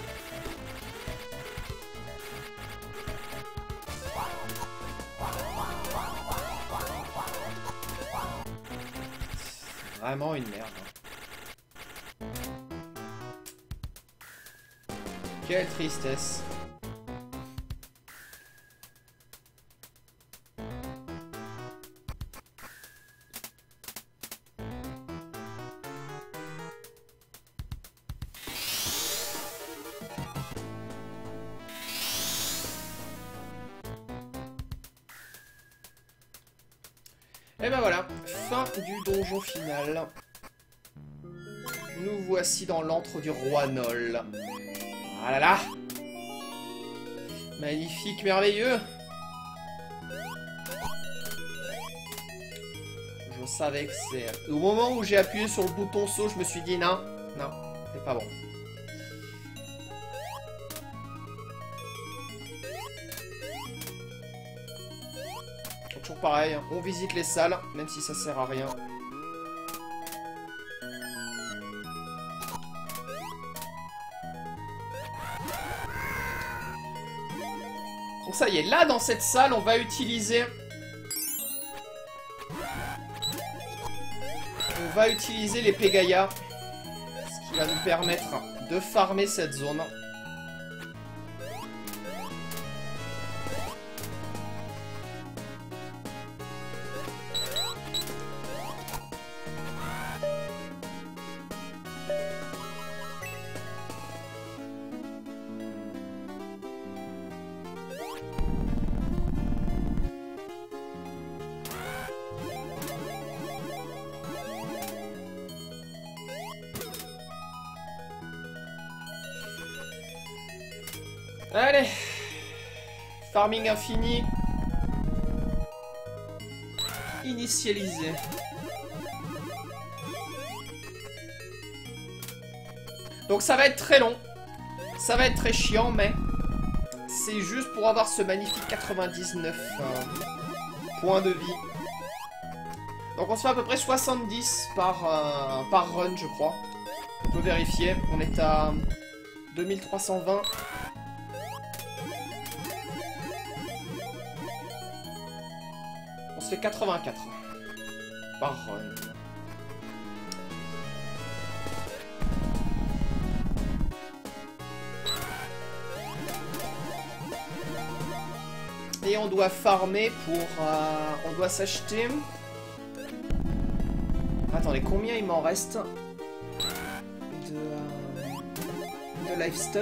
C'est vraiment une merde. Quelle tristesse. Et ben voilà, fin du donjon final. Nous voici dans l'antre du roi Nol. Ah là là! Magnifique, merveilleux! Je savais que c'est... Au moment où j'ai appuyé sur le bouton saut, je me suis dit non, non, c'est pas bon. Toujours pareil, on visite les salles, même si ça sert à rien. Donc ça y est, là dans cette salle, on va utiliser... On va utiliser l'épée Gaïa. Ce qui va nous permettre de farmer cette zone. Allez. Farming infini. Initialisé. Donc ça va être très long. Ça va être très chiant, mais c'est juste pour avoir ce magnifique quatre-vingt-dix-neuf euh, points de vie. Donc on se fait à peu près soixante-dix par, euh, par run, je crois. On peut vérifier. On est à deux mille trois cent vingt. On se fait quatre-vingt-quatre par run. Et on doit farmer pour... Euh, on doit s'acheter... Attendez, combien il m'en reste de, euh, de livestock?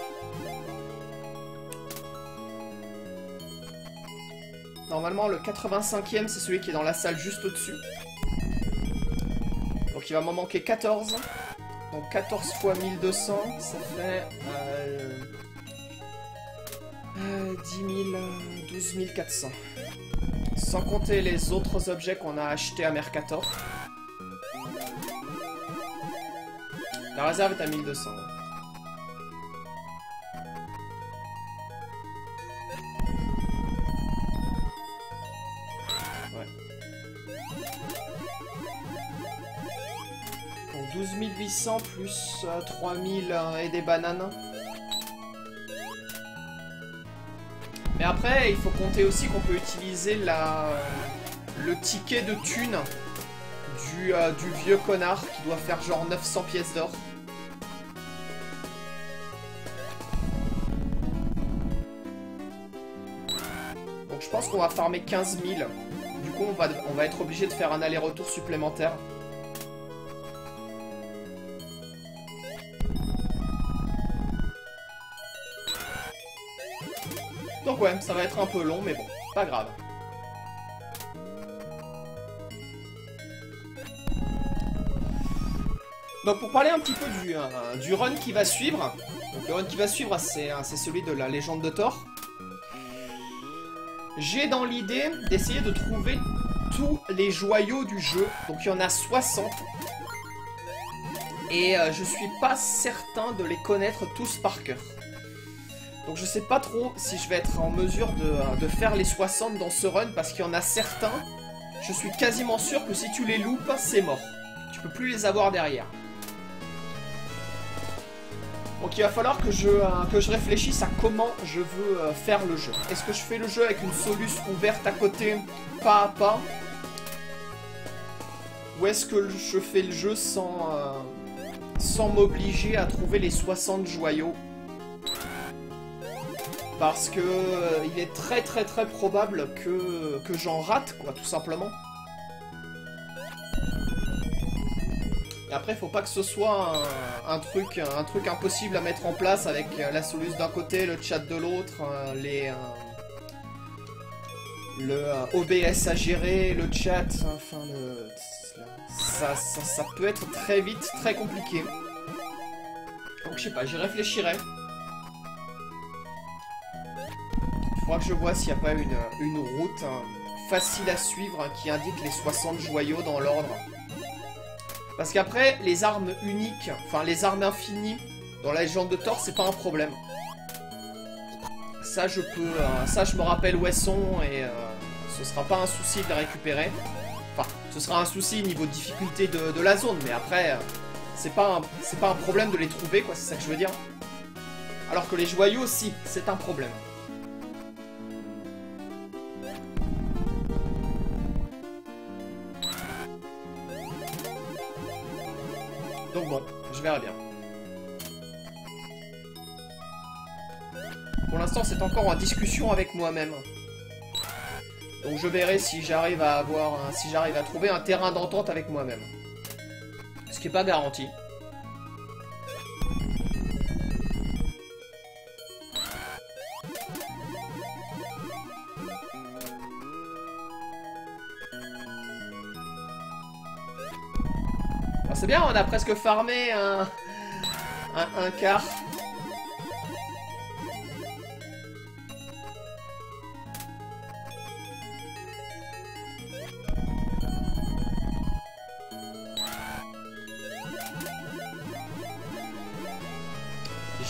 Normalement, le quatre-vingt-cinquième, c'est celui qui est dans la salle juste au-dessus. Donc il va m'en manquer quatorze. Donc quatorze fois mille deux cents, ça fait... Euh, euh, dix mille, douze mille quatre cents. Sans compter les autres objets qu'on a achetés à Mercator. La réserve est à mille deux cents. Ouais. Pour douze mille huit cents plus euh, trois mille euh, et des bananes. Mais après, il faut compter aussi qu'on peut utiliser la, le ticket de thune du, euh, du vieux connard qui doit faire genre neuf cents pièces d'or. Donc je pense qu'on va farmer quinze mille. Du coup, on va, on va être obligé de faire un aller-retour supplémentaire. Donc ouais, ça va être un peu long, mais bon, pas grave. Donc pour parler un petit peu du, euh, du run qui va suivre, donc le run qui va suivre, c'est euh, celui de la légende de Thor. J'ai dans l'idée d'essayer de trouver tous les joyaux du jeu, donc il y en a soixante. Et euh, je suis pas certain de les connaître tous par cœur. Donc je sais pas trop si je vais être en mesure de, de faire les soixante dans ce run, parce qu'il y en a certains, je suis quasiment sûr que si tu les loupes, c'est mort. Tu peux plus les avoir derrière. Donc il va falloir que je, euh, que je réfléchisse à comment je veux euh, faire le jeu. Est-ce que je fais le jeu avec une soluce ouverte à côté, pas à pas? Ou est-ce que je fais le jeu sans, euh, sans m'obliger à trouver les soixante joyaux? Parce que euh, il est très très très probable que, que j'en rate, quoi, tout simplement. Et après, faut pas que ce soit un, un, truc, un truc impossible à mettre en place avec la soluce d'un côté, le chat de l'autre, euh, les... Euh, le euh, O B S à gérer, le chat, enfin le... Ça, ça, ça peut être très vite, très compliqué. Donc je sais pas, j'y réfléchirai. Il faudra que je vois s'il n'y a pas une, une route hein, facile à suivre hein, qui indique les soixante joyaux dans l'ordre. Parce qu'après, les armes uniques, enfin les armes infinies dans la légende de Thor, c'est pas un problème. Ça, je peux, euh, ça, je me rappelle où elles sont et euh, ce sera pas un souci de les récupérer. Enfin, ce sera un souci niveau difficulté de, de la zone, mais après, euh, c'est pas, un, c'est pas un problème de les trouver, quoi, c'est ça que je veux dire. Alors que les joyaux, si, c'est un problème. Donc bon, je verrai bien. Pour l'instant, c'est encore en discussion avec moi-même. Donc je verrai si j'arrive à avoir, un, si j'arrive à trouver un terrain d'entente avec moi-même. Ce qui n'est pas garanti. C'est bien, on a presque farmé un, un, un quart.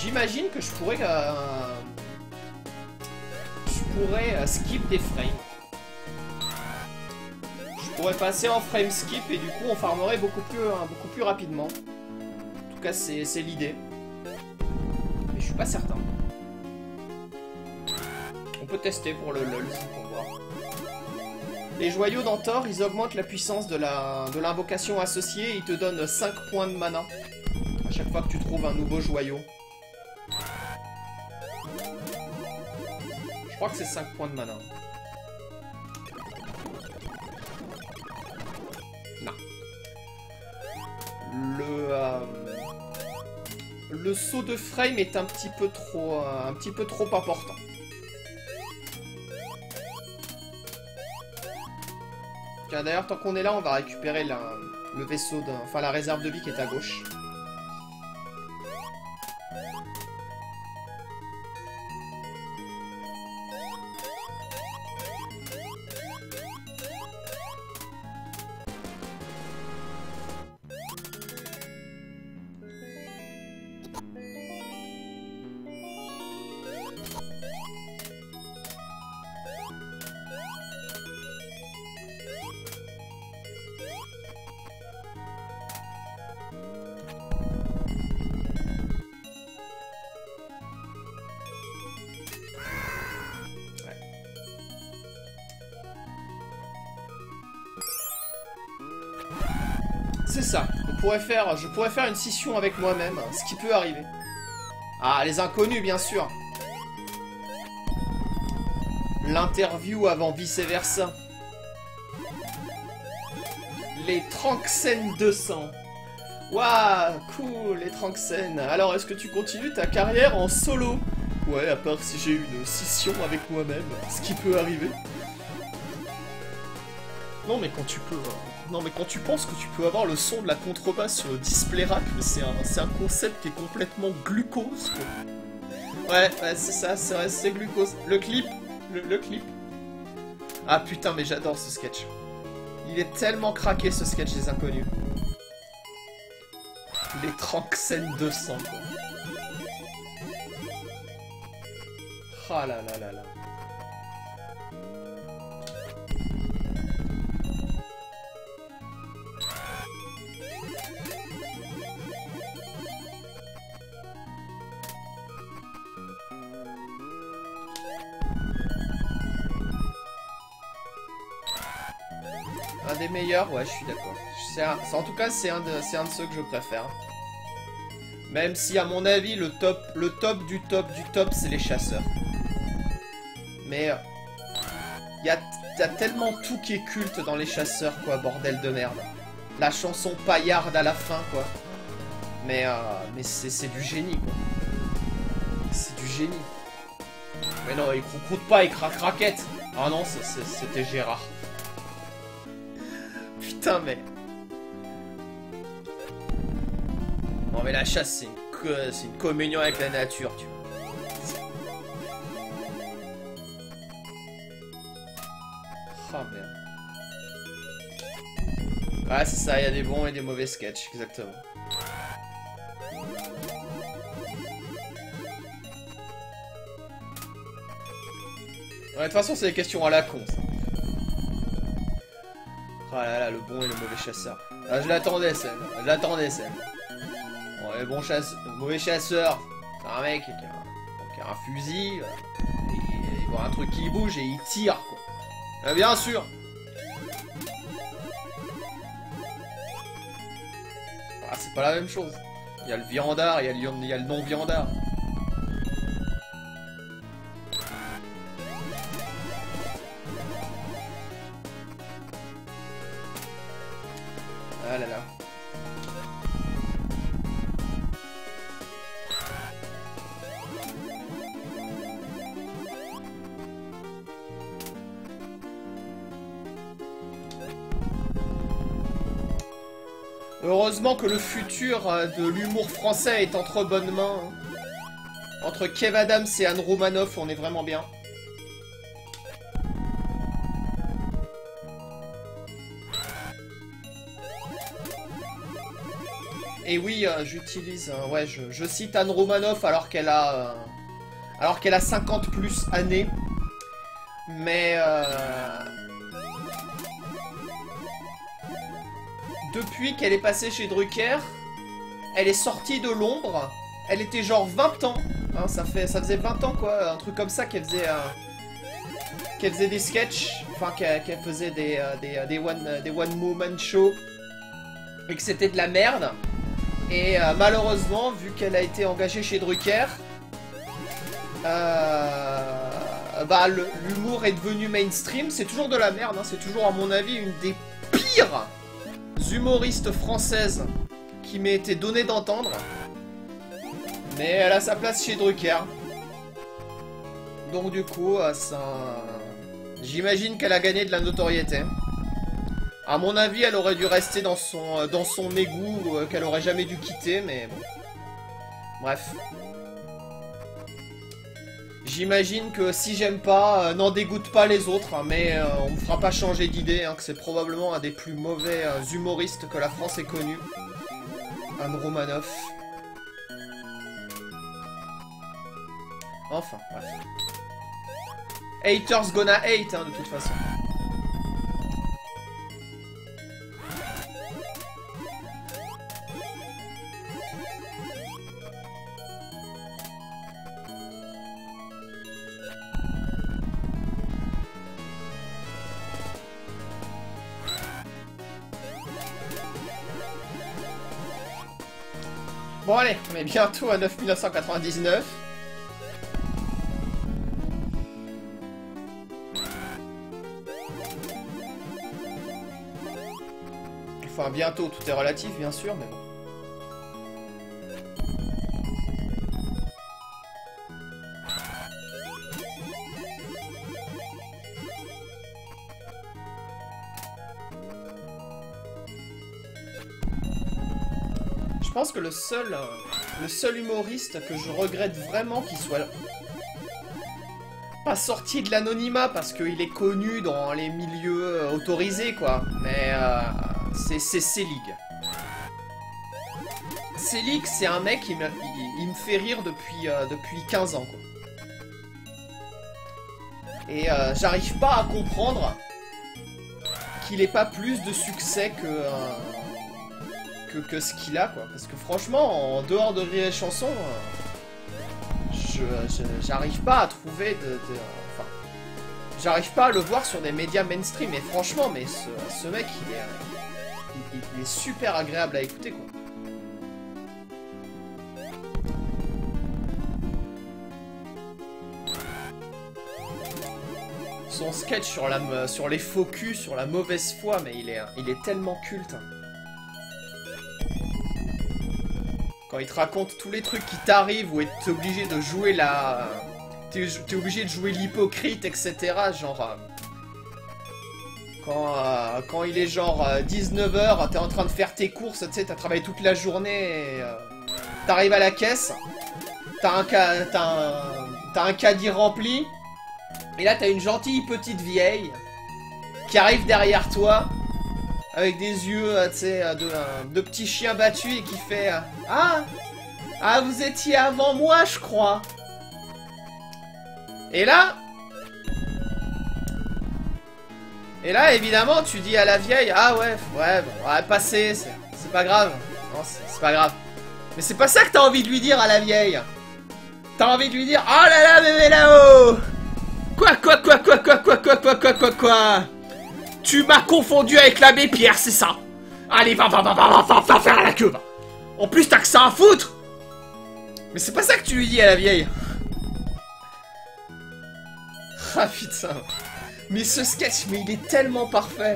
j'imagine que je pourrais... Euh, je pourrais euh, skip des frames. Je pourrais passer en frame skip et du coup on farmerait beaucoup plus, hein, beaucoup plus rapidement. En tout cas c'est l'idée. Mais je suis pas certain. On peut tester pour le lol pour voir. Les joyaux d'Antor, ils augmentent la puissance de la de l'invocation associée et ils te donnent cinq points de mana à chaque fois que tu trouves un nouveau joyau. Je crois que c'est cinq points de mana. Non. Le euh, le saut de frame est un petit peu trop euh, un petit peu trop important. D'ailleurs, tant qu'on est là, on va récupérer la, le vaisseau, de, enfin la réserve de vie qui est à gauche. C'est ça. On pourrait faire, je pourrais faire une scission avec moi-même, ce qui peut arriver. Ah, les inconnus, bien sûr. L'interview avant vice-versa. Les Tranxen deux cents. Waouh, cool, les Tranxen. Alors, est-ce que tu continues ta carrière en solo? Ouais, à part si j'ai une scission avec moi-même, ce qui peut arriver. Non, mais quand tu peux... Non, mais quand tu penses que tu peux avoir le son de la contrebasse sur le display rack, c'est un, un concept qui est complètement glucose, quoi. Ouais, ouais, c'est ça, c'est vrai, c'est glucose. Le clip, le, le clip. Ah putain, mais j'adore ce sketch. Il est tellement craqué, ce sketch des inconnus. Les Tranxen deux cents, quoi. Ah là là là là. Un des meilleurs, ouais, je suis d'accord. En tout cas, c'est un, un de ceux que je préfère. Même si, à mon avis, le top, le top du top du top, c'est les chasseurs. Mais il y a, y a tellement tout qui est culte dans les chasseurs, quoi, bordel de merde. La chanson paillarde à la fin, quoi. Mais, euh, mais c'est du génie, quoi. C'est du génie. Mais non, il croûte pas, il craque raquette. Ah non, c'était Gérard. Putain, mais... Non, mais la chasse, c'est une, une communion avec la nature, tu vois. Oh merde. Ouais, c'est ça, il y a des bons et des mauvais sketchs, exactement. Ouais, de toute façon, c'est des questions à la con, ça. Oh là là, le bon et le mauvais chasseur. Ah, je l'attendais, celle. Je l'attendais, celle. Bon, le bon chasseur, le mauvais chasseur, c'est un mec qui a, qui a un fusil, il, il voit un truc qui bouge et il tire, quoi. Ah, bien sûr. Ah, c'est pas la même chose. Il y a le viandard, il y a le, il y a le non-viandard. Ah là là. Heureusement que le futur de l'humour français est entre bonnes mains. Entre Kev Adams et Anne Romanoff, on est vraiment bien. Et oui, euh, j'utilise... Euh, ouais, je, je cite Anne Romanoff alors qu'elle a... Euh, alors qu'elle a cinquante plus années. Mais... Euh, depuis qu'elle est passée chez Drucker, elle est sortie de l'ombre. Elle était genre vingt ans. Hein, ça, fait, ça faisait vingt ans, quoi. Un truc comme ça qu'elle faisait... Euh, qu'elle faisait des sketchs. Enfin, qu'elle qu'elle faisait des, euh, des, des, one, euh, des one woman shows. Et que c'était de la merde. Et euh, malheureusement, vu qu'elle a été engagée chez Drucker, euh, bah l'humour est devenu mainstream. C'est toujours de la merde, hein. C'est toujours à mon avis une des pires humoristes françaises qui m'ait été donnée d'entendre. Mais elle a sa place chez Drucker. Donc du coup, ça... j'imagine qu'elle a gagné de la notoriété. À mon avis, elle aurait dû rester dans son, dans son égout, euh, qu'elle aurait jamais dû quitter, mais bon. Bref. J'imagine que si j'aime pas, euh, n'en dégoûte pas les autres, hein, mais euh, on me fera pas changer d'idée, hein, que c'est probablement un des plus mauvais euh, humoristes que la France ait connu. Anne Romanoff. Enfin, bref. Haters gonna hate, hein, de toute façon. Bon allez, on est bientôt à neuf mille neuf cent quatre-vingt-dix-neuf. Enfin bientôt, tout est relatif bien sûr, mais bon. Je pense que le seul, le seul humoriste que je regrette vraiment qu'il soit pas sorti de l'anonymat parce qu'il est connu dans les milieux autorisés, quoi. Mais euh, c'est Selig. Selig, c'est un mec, il me, il, il me fait rire depuis, euh, depuis quinze ans, quoi. Et euh, j'arrive pas à comprendre qu'il ait pas plus de succès que... Euh, Que, que ce qu'il a, quoi. Parce que franchement, en dehors de Rire et Chanson, je j'arrive pas à trouver de... de enfin, j'arrive pas à le voir sur des médias mainstream. Et franchement, mais ce, ce mec, il est, il, il est super agréable à écouter, quoi. Son sketch sur, la, sur les faux culs, sur la mauvaise foi, mais il est, il est tellement culte. Quand il te raconte tous les trucs qui t'arrivent, où t'es obligé de jouer la... T'es es obligé de jouer l'hypocrite, et cetera. Genre... Euh... Quand, euh, quand il est genre euh, dix-neuf heures, t'es en train de faire tes courses, tu sais, t'as travaillé toute la journée, et... Euh... T'arrives à la caisse, t'as un, ca... un... un caddie rempli, et là t'as une gentille petite vieille qui arrive derrière toi, avec des yeux, tu sais, de, de petits chiens battus et qui fait « Ah, ah, vous étiez avant moi, je crois !» Et là... Et là, évidemment, tu dis à la vieille « Ah ouais, ouais, bon, ouais, passez, c'est pas grave. Non, c'est pas grave. » Mais c'est pas ça que t'as envie de lui dire à la vieille. T'as envie de lui dire « Oh là là, bébé là-haut ! Quoi, quoi, quoi, quoi, quoi, quoi, quoi, quoi, quoi, quoi, quoi !» Tu m'as confondu avec l'abbé Pierre, c'est ça. Allez, va, va, va, va, va, va, va faire la queue, va. En plus, t'as que ça à foutre. Mais c'est pas ça que tu lui dis à la vieille. Ah putain. Mais ce sketch, mais il est tellement parfait.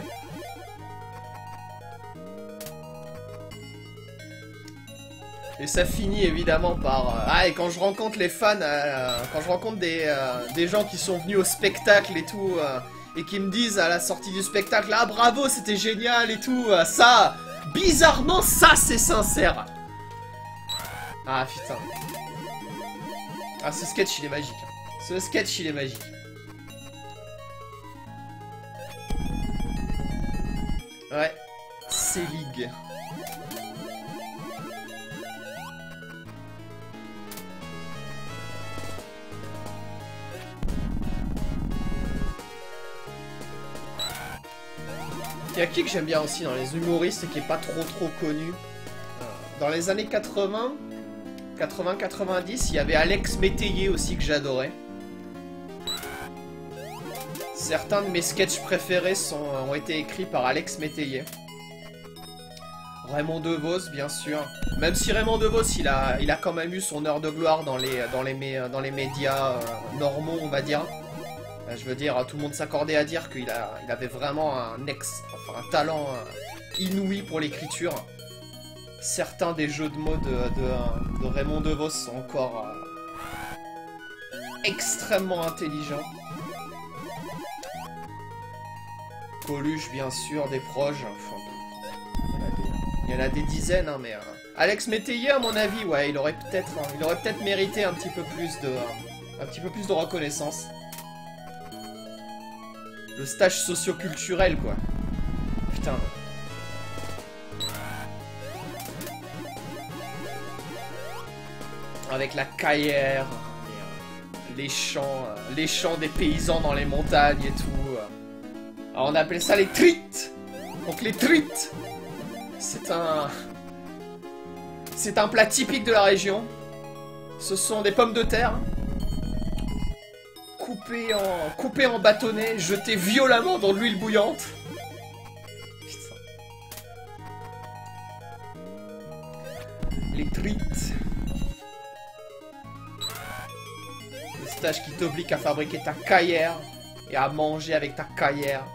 Et ça finit évidemment par... Euh, ah, et quand je rencontre les fans, euh, quand je rencontre des, euh, des gens qui sont venus au spectacle et tout... Euh, et qui me disent à la sortie du spectacle, ah bravo, c'était génial et tout, ça, bizarrement, ça c'est sincère. Ah putain. Ah, ce sketch il est magique. Ce sketch il est magique. Ouais, Selig. Il y a qui que j'aime bien aussi dans les humoristes et qui est pas trop trop connu. Dans les années quatre-vingts, quatre-vingts quatre-vingt-dix, il y avait Alex Métayer aussi que j'adorais. Certains de mes sketchs préférés sont, ont été écrits par Alex Métayer. Raymond DeVos, bien sûr. Même si Raymond DeVos, il a, il a quand même eu son heure de gloire dans les, dans les, dans les médias euh, normaux, on va dire. Euh, je veux dire, tout le monde s'accordait à dire qu'il a, il avait vraiment un, ex, enfin, un talent euh, inouï pour l'écriture. Certains des jeux de mots de, de, de Raymond DeVos sont encore euh, extrêmement intelligents. Coluche, bien sûr, des proches. Enfin, il y en a des dizaines, hein, mais... Euh, Alex Métayer, à mon avis, ouais, il aurait peut-être hein, il aurait peut-être mérité un petit peu plus de... Euh, un petit peu plus de reconnaissance. Le stage socio-culturel, quoi. Putain. Avec la caillère, les champs, les champs des paysans dans les montagnes et tout. Alors on appelait ça les trites. Donc les trites, c'est un... C'est un plat typique de la région. Ce sont des pommes de terre coupées en, coupées en bâtonnets, jetées violemment dans de l'huile bouillante. Putain. Les trites. Le stage qui t'oblige à fabriquer ta caillère et à manger avec ta caillère.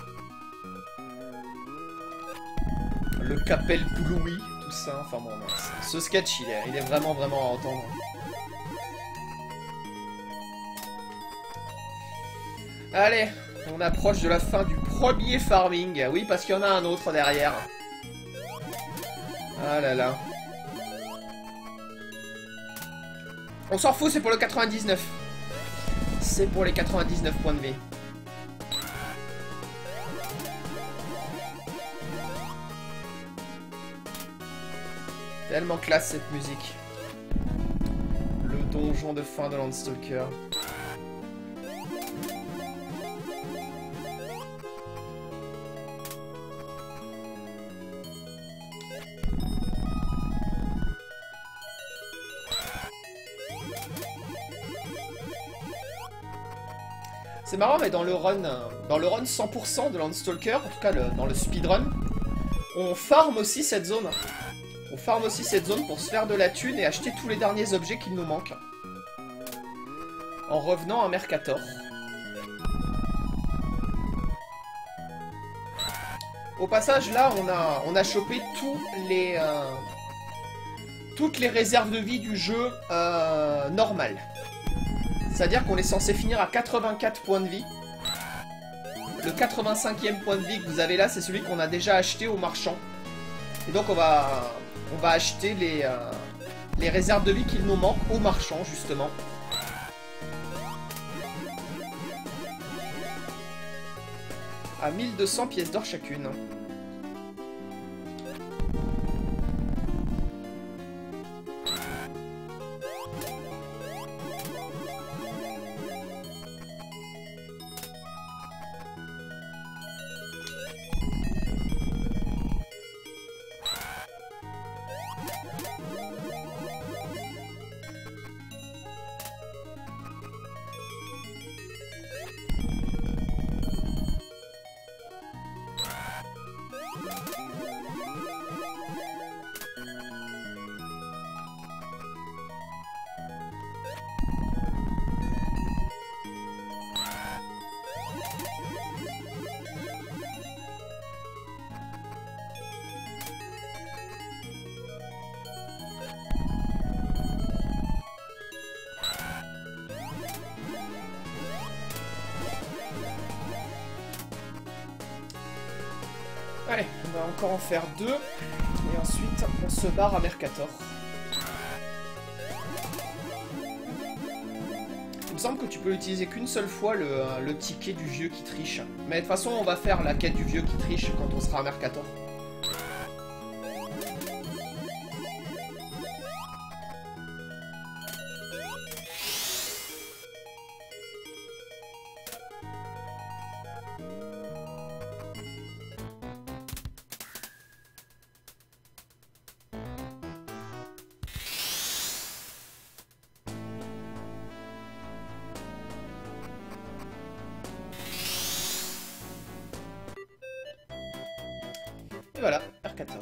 Le Capel Pouloui, tout ça, enfin bon, non, ce sketch, il est, il est vraiment, vraiment à entendre. Allez, on approche de la fin du premier farming. Oui, parce qu'il y en a un autre derrière. Ah là là. On s'en fout, c'est pour le quatre-vingt-dix-neuf. C'est pour les quatre-vingt-dix-neuf points de vie. Tellement classe cette musique. Le donjon de fin de Landstalker. C'est marrant, mais dans le run, dans le run cent pour cent de Landstalker, en tout cas le, dans le speedrun, on farm aussi cette zone. On farm aussi cette zone pour se faire de la thune et acheter tous les derniers objets qu'il nous manquent. En revenant à Mercator. Au passage, là, on a, on a chopé tous les, euh, toutes les réserves de vie du jeu euh, normal. C'est-à-dire qu'on est censé finir à quatre-vingt-quatre points de vie. Le quatre-vingt-cinquième point de vie que vous avez là, c'est celui qu'on a déjà acheté au marchand. Et donc on va, on va acheter les, euh, les réserves de vie qu'il nous manque au marchand, justement. À mille deux cents pièces d'or chacune. Allez, on va encore en faire deux. Et ensuite, on se barre à Mercator. Il me semble que tu peux utiliser qu'une seule fois le, le ticket du vieux qui triche. Mais de toute façon, on va faire la quête du vieux qui triche quand on sera à Mercator. Et voilà, Mercator.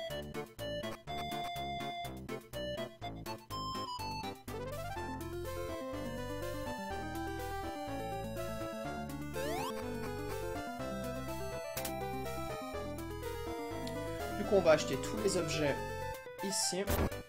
Du coup, on va acheter tous les objets ici.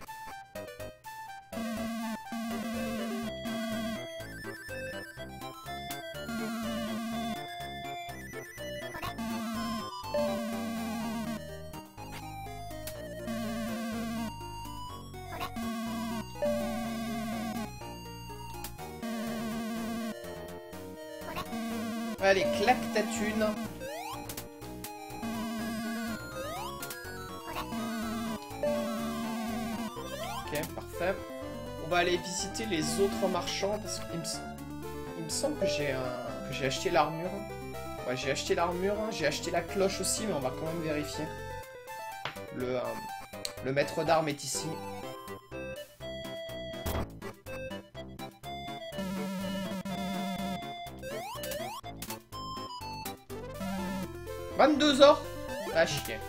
Allez, claque ta thune. Ok, parfait. On va aller visiter les autres marchands parce qu'il me, il me semble que j'ai un... que j'ai acheté l'armure. Ouais, j'ai acheté l'armure, j'ai acheté la cloche aussi, mais on va quand même vérifier. Le, euh, le maître d'armes est ici. vingt-deux heures. Va chier.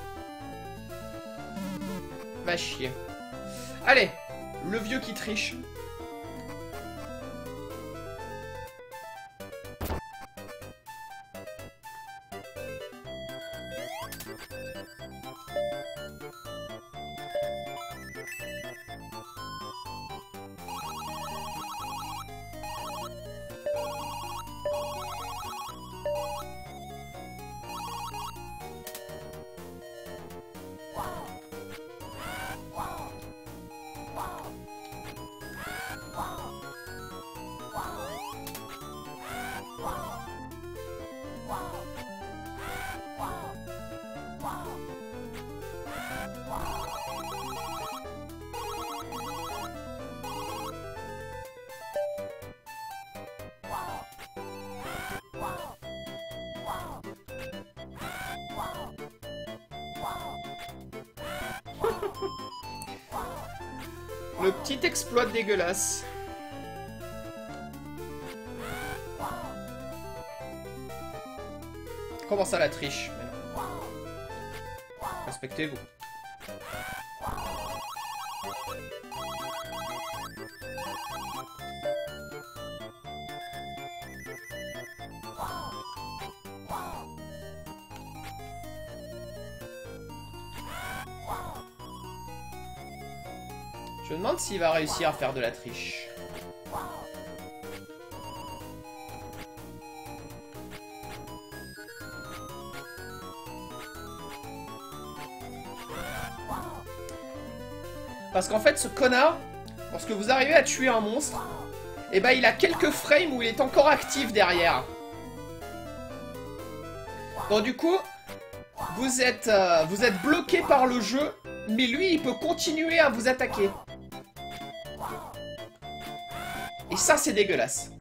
Va chier. Allez, le vieux qui triche. Le petit exploit dégueulasse. Comment ça la triche? Respectez-vous. Je me demande s'il va réussir à faire de la triche. Parce qu'en fait, ce connard, lorsque vous arrivez à tuer un monstre, eh ben il a quelques frames où il est encore actif derrière. Donc du coup, vous êtes, euh, vous êtes bloqué par le jeu, mais lui, il peut continuer à vous attaquer. Et ça, c'est dégueulasse.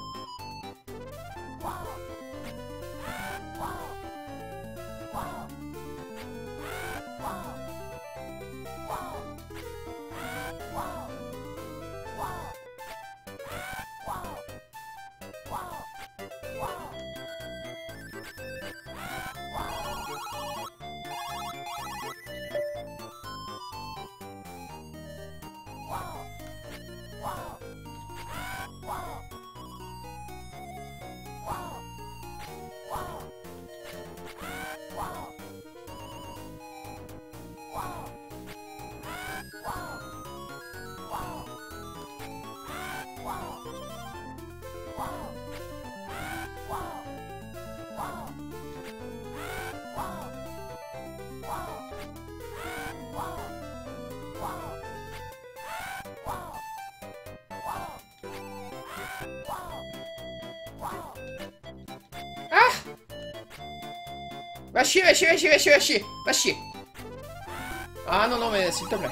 Va chier, va chier, va chier, va chier, va chier, va chier. Ah non, non, mais s'il te plaît.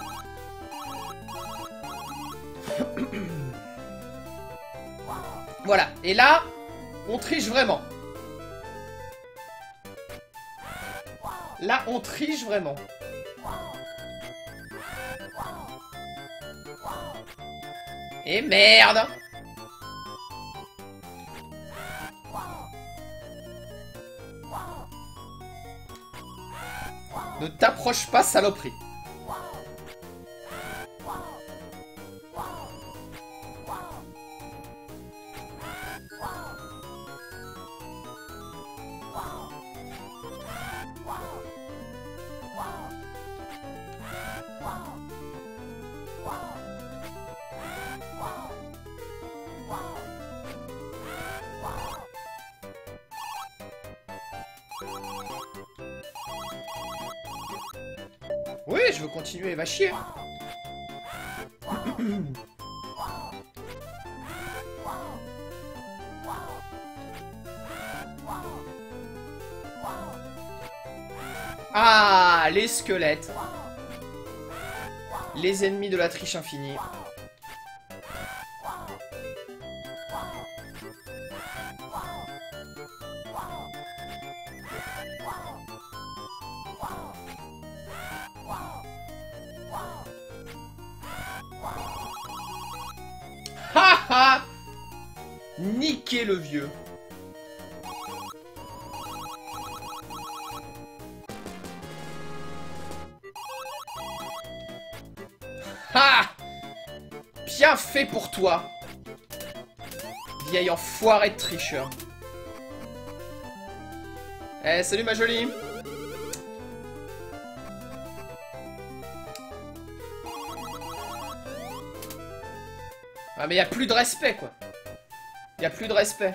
Voilà, et là, on triche vraiment. Là, on triche vraiment. Et merde! Ne t'approche pas, saloperie. Oui, je veux continuer, va chier. Ah, les squelettes. Les ennemis de la triche infinie. Ha ha! Niquer le vieux. Ha! Bien fait pour toi. Vieil enfoiré de tricheur. Eh, salut ma jolie. Ah mais y a plus de respect quoi. Y a plus de respect.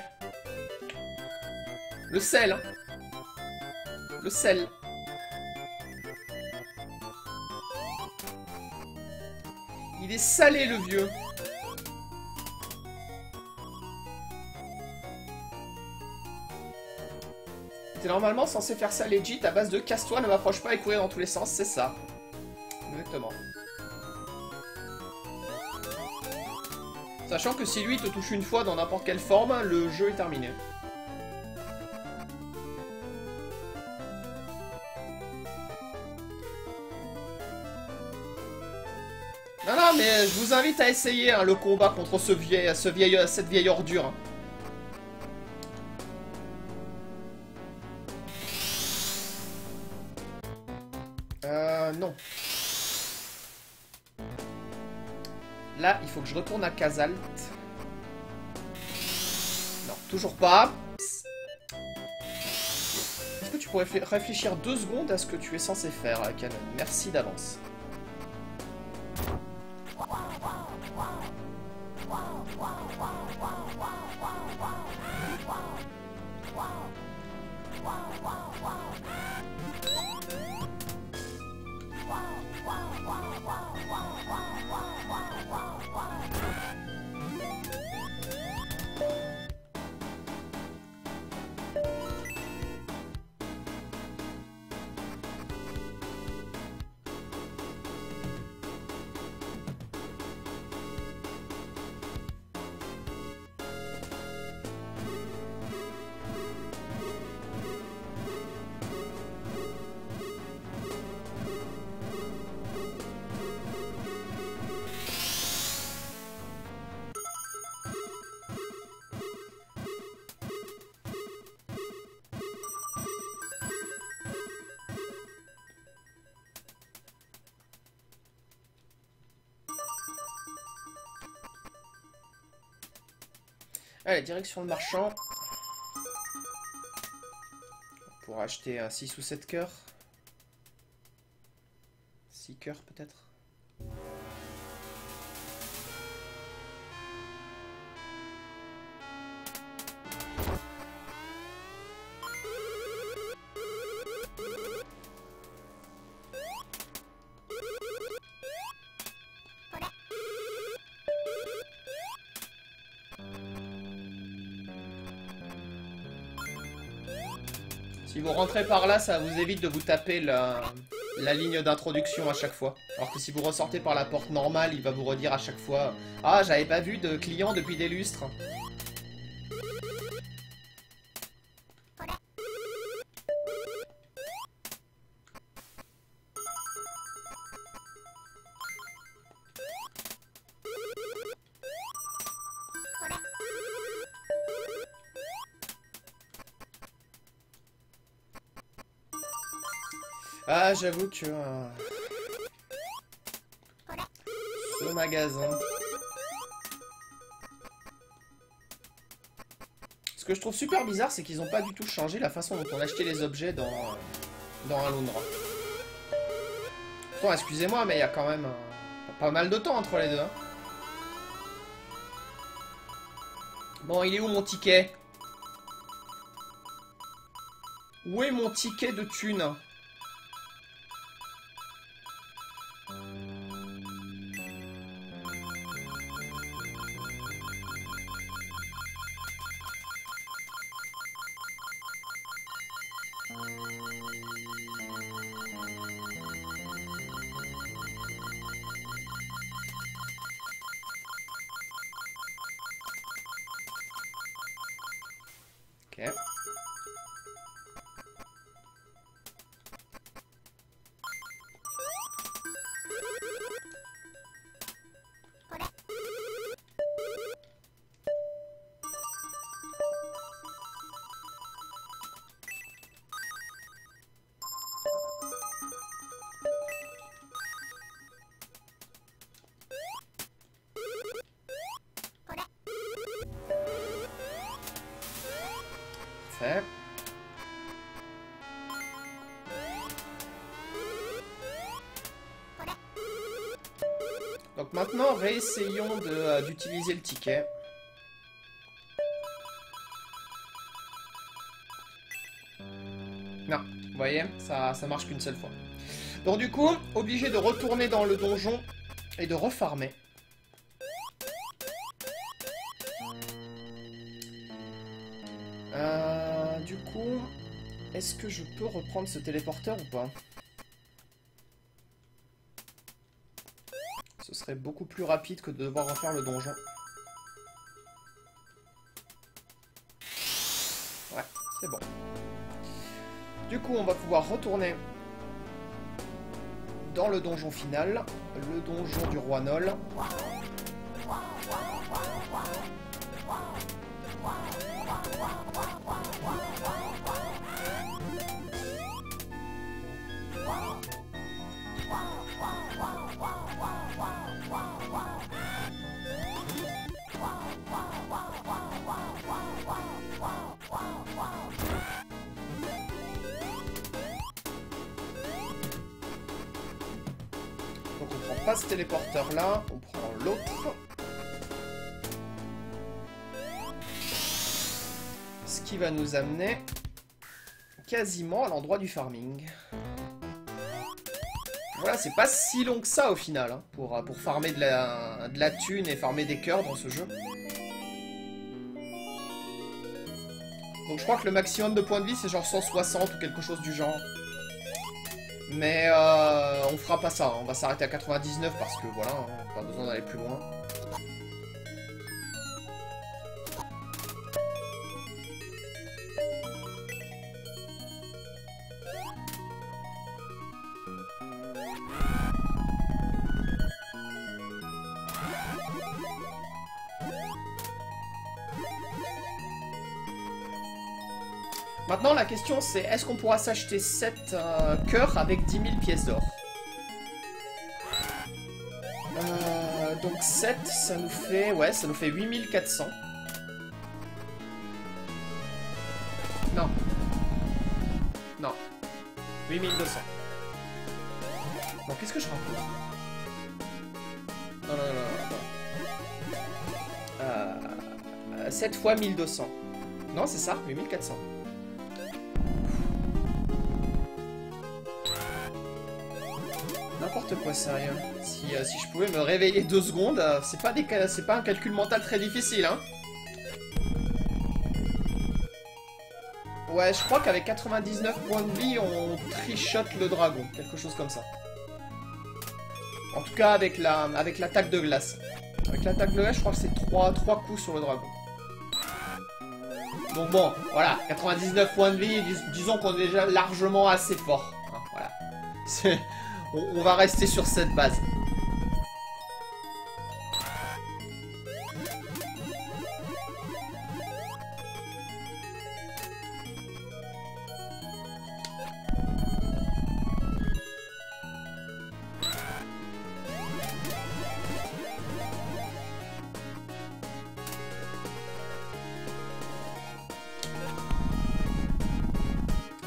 Le sel. Hein. Le sel. Il est salé le vieux. T'es normalement censé faire ça legit à base de casse-toi, ne m'approche pas et courir dans tous les sens, c'est ça. Exactement. Sachant que si lui te touche une fois dans n'importe quelle forme, le jeu est terminé. Non, non, mais je vous invite à essayer hein, le combat contre ce vieil, ce vieil, cette vieille ordure. Hein. Euh, non. Là, il faut que je retourne à Kazalt. Non, toujours pas. Est-ce que tu pourrais réfléchir deux secondes à ce que tu es censé faire, Canon? Merci d'avance. Allez, direction le marchand. Pour acheter un six ou sept cœurs. six cœurs peut-être. Si vous rentrez par là, ça vous évite de vous taper la, la ligne d'introduction à chaque fois. Alors que si vous ressortez par la porte normale, il va vous redire à chaque fois « Ah, j'avais pas vu de client depuis des lustres ». Ah, j'avoue que... Euh... Ce magasin... Ce que je trouve super bizarre, c'est qu'ils n'ont pas du tout changé la façon dont on achetait les objets dans, dans Alundra. Bon, excusez-moi, mais il y a quand même euh, pas mal de temps entre les deux. Hein. Bon, il est où mon ticket? Où est mon ticket de thune? Ok. Fait. Donc maintenant, réessayons de, euh, d'utiliser le ticket. Non, vous voyez, ça, ça marche qu'une seule fois. Donc du coup, obligé de retourner dans le donjon et de refarmer. Euh, du coup, est-ce que je peux reprendre ce téléporteur ou pas? Ce serait beaucoup plus rapide que de devoir refaire le donjon. Ouais, c'est bon. Du coup, on va pouvoir retourner dans le donjon final, le donjon du roi Nol. Donc on prend pas ce téléporteur là, on prend l'autre. Ce qui va nous amener quasiment à l'endroit du farming. Voilà, c'est pas si long que ça au final, hein, pour, pour farmer de la, de la thune et farmer des cœurs dans ce jeu. Donc je crois que le maximum de points de vie c'est genre cent soixante ou quelque chose du genre. Mais euh, on fera pas ça, hein. On va s'arrêter à quatre-vingt-dix-neuf parce que voilà, hein, pas besoin d'aller plus loin. Maintenant, la question c'est, est-ce qu'on pourra s'acheter sept euh, cœurs avec dix mille pièces d'or? euh, Donc sept, ça nous fait... Ouais, ça nous fait huit mille quatre cents. Non. Non. huit mille deux cents. Bon, qu'est-ce que je raconte? Non, non, non, non, non. Euh, sept fois mille deux cents. Non, c'est ça, huit mille quatre cents. N'importe quoi, sérieux. Si, euh, si je pouvais me réveiller deux secondes, euh, c'est pas, des, c'est pas un calcul mental très difficile, hein. Ouais, je crois qu'avec quatre-vingt-dix-neuf points de vie, on trichote le dragon. Quelque chose comme ça. En tout cas, avec la, avec l'attaque de glace. Avec l'attaque de glace, je crois que c'est trois coups sur le dragon. Donc bon, voilà. quatre-vingt-dix-neuf points de vie, dis, disons qu'on est déjà largement assez fort. Hein, voilà. C'est... On va rester sur cette base.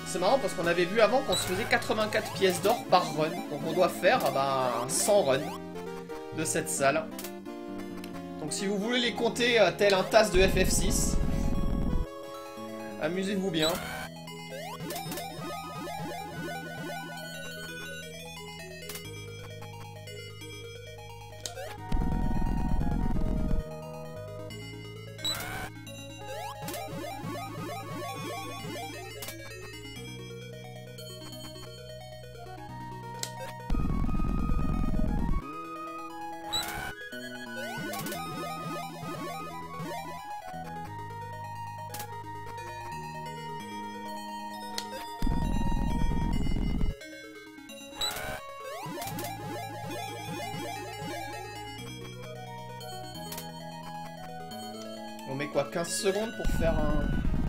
C'est marrant parce qu'on avait vu avant qu'on se faisait quatre-vingt-quatre pièces d'or par run. Donc on doit faire ah bah, cent runs de cette salle. Donc si vous voulez les compter euh, tel un tasse de F F six, amusez-vous bien. On met quoi, quinze secondes pour faire un...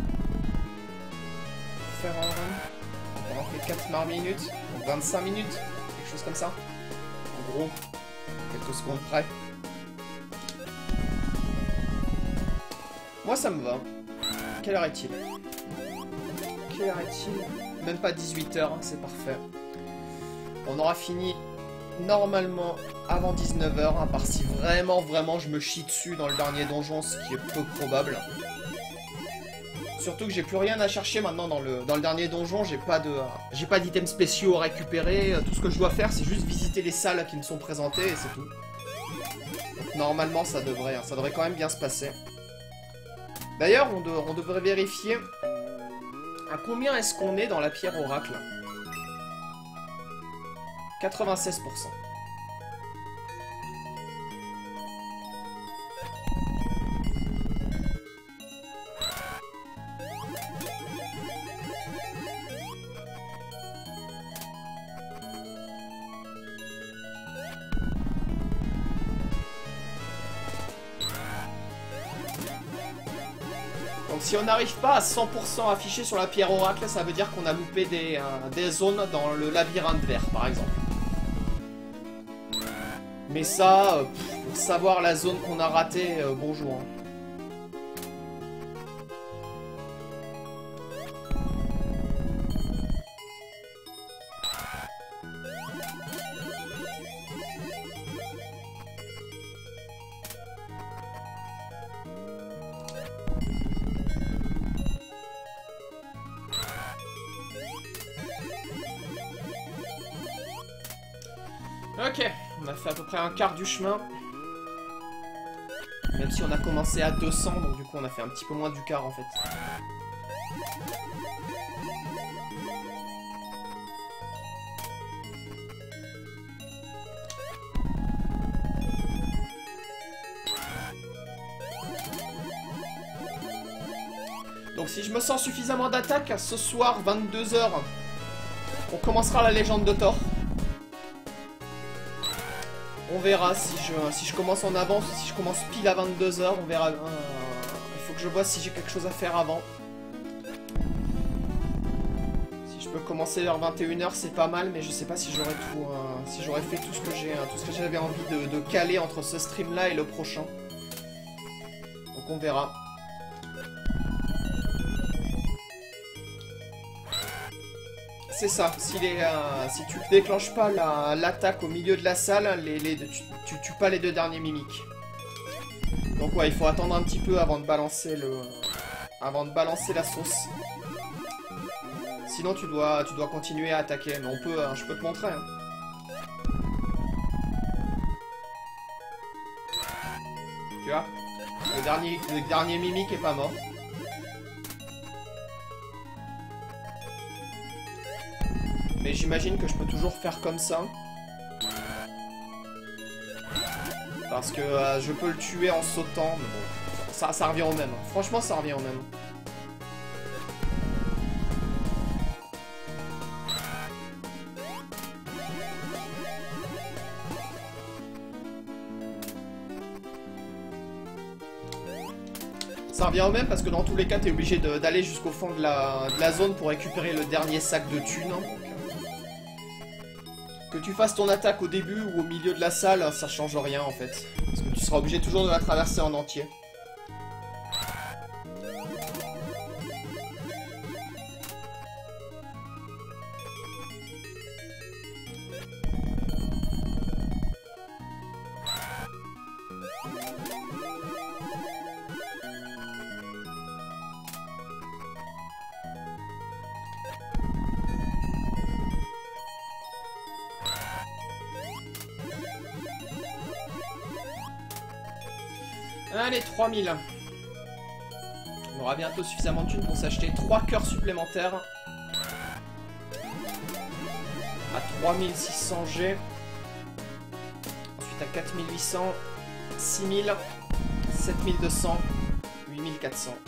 Pour faire un run. On en fait quatre par minute, donc vingt-cinq minutes, quelque chose comme ça. En gros, quelques secondes près. Moi ça me va. Quelle heure est-il? Quelle heure est-il? Même pas dix-huit heures, hein, c'est parfait. On aura fini normalement avant dix-neuf heures, à part si vraiment, vraiment je me chie dessus dans le dernier donjon, ce qui est peu probable. Surtout que j'ai plus rien à chercher maintenant dans le, dans le dernier donjon, j'ai pas de, j'ai pas d'items spéciaux à récupérer, tout ce que je dois faire c'est juste visiter les salles qui me sont présentées et c'est tout. Donc normalement ça devrait, ça devrait quand même bien se passer. D'ailleurs on, de, on devrait vérifier à combien est-ce qu'on est dans la pierre oracle. quatre-vingt-seize pour cent. Donc si on n'arrive pas à cent pour cent affiché sur la pierre oracle, ça veut dire qu'on a loupé des, euh, des zones dans le labyrinthe vert, par exemple. Mais ça, euh, pff, pour savoir la zone qu'on a ratée, euh, bonjour. Hein. Ok, on a fait à peu près un quart du chemin. Même si on a commencé à deux cents, donc du coup on a fait un petit peu moins du quart en fait. Donc si je me sens suffisamment d'attaque, ce soir, vingt-deux heures, on commencera la légende de Thor. On verra si je, si je commence en avance ou si je commence pile à vingt-deux heures, on verra. Euh, il faut que je vois si j'ai quelque chose à faire avant. Si je peux commencer vers vingt et une heures, c'est pas mal, mais je sais pas si j'aurais tout, euh, si j'aurais fait tout ce que j'ai, tout ce que j'avais envie de, de caler entre ce stream là et le prochain. Donc on verra. C'est ça, si, les, euh, si tu déclenches pas l'attaque la, au milieu de la salle, les, les, tu, tu tues pas les deux derniers mimiques. Donc ouais, il faut attendre un petit peu avant de balancer le, avant de balancer la sauce. Sinon tu dois, tu dois continuer à attaquer, mais on peut, hein, je peux te montrer. Hein. Tu vois, le dernier, le dernier mimique est pas mort. Mais j'imagine que je peux toujours faire comme ça. Parce que euh, je peux le tuer en sautant, mais bon, ça, ça revient au même. Franchement, ça revient au même. Ça revient au même parce que dans tous les cas, t'es obligé d'aller jusqu'au fond de la, de la zone pour récupérer le dernier sac de thunes. Hein. Que tu fasses ton attaque au début ou au milieu de la salle, ça change rien en fait. Parce que tu seras obligé toujours de la traverser en entier. Allez, trois mille. On aura bientôt suffisamment de thunes pour s'acheter trois cœurs supplémentaires. À trois mille six cents G. Ensuite à quatre mille huit cents, six mille, sept mille deux cents, huit mille quatre cents.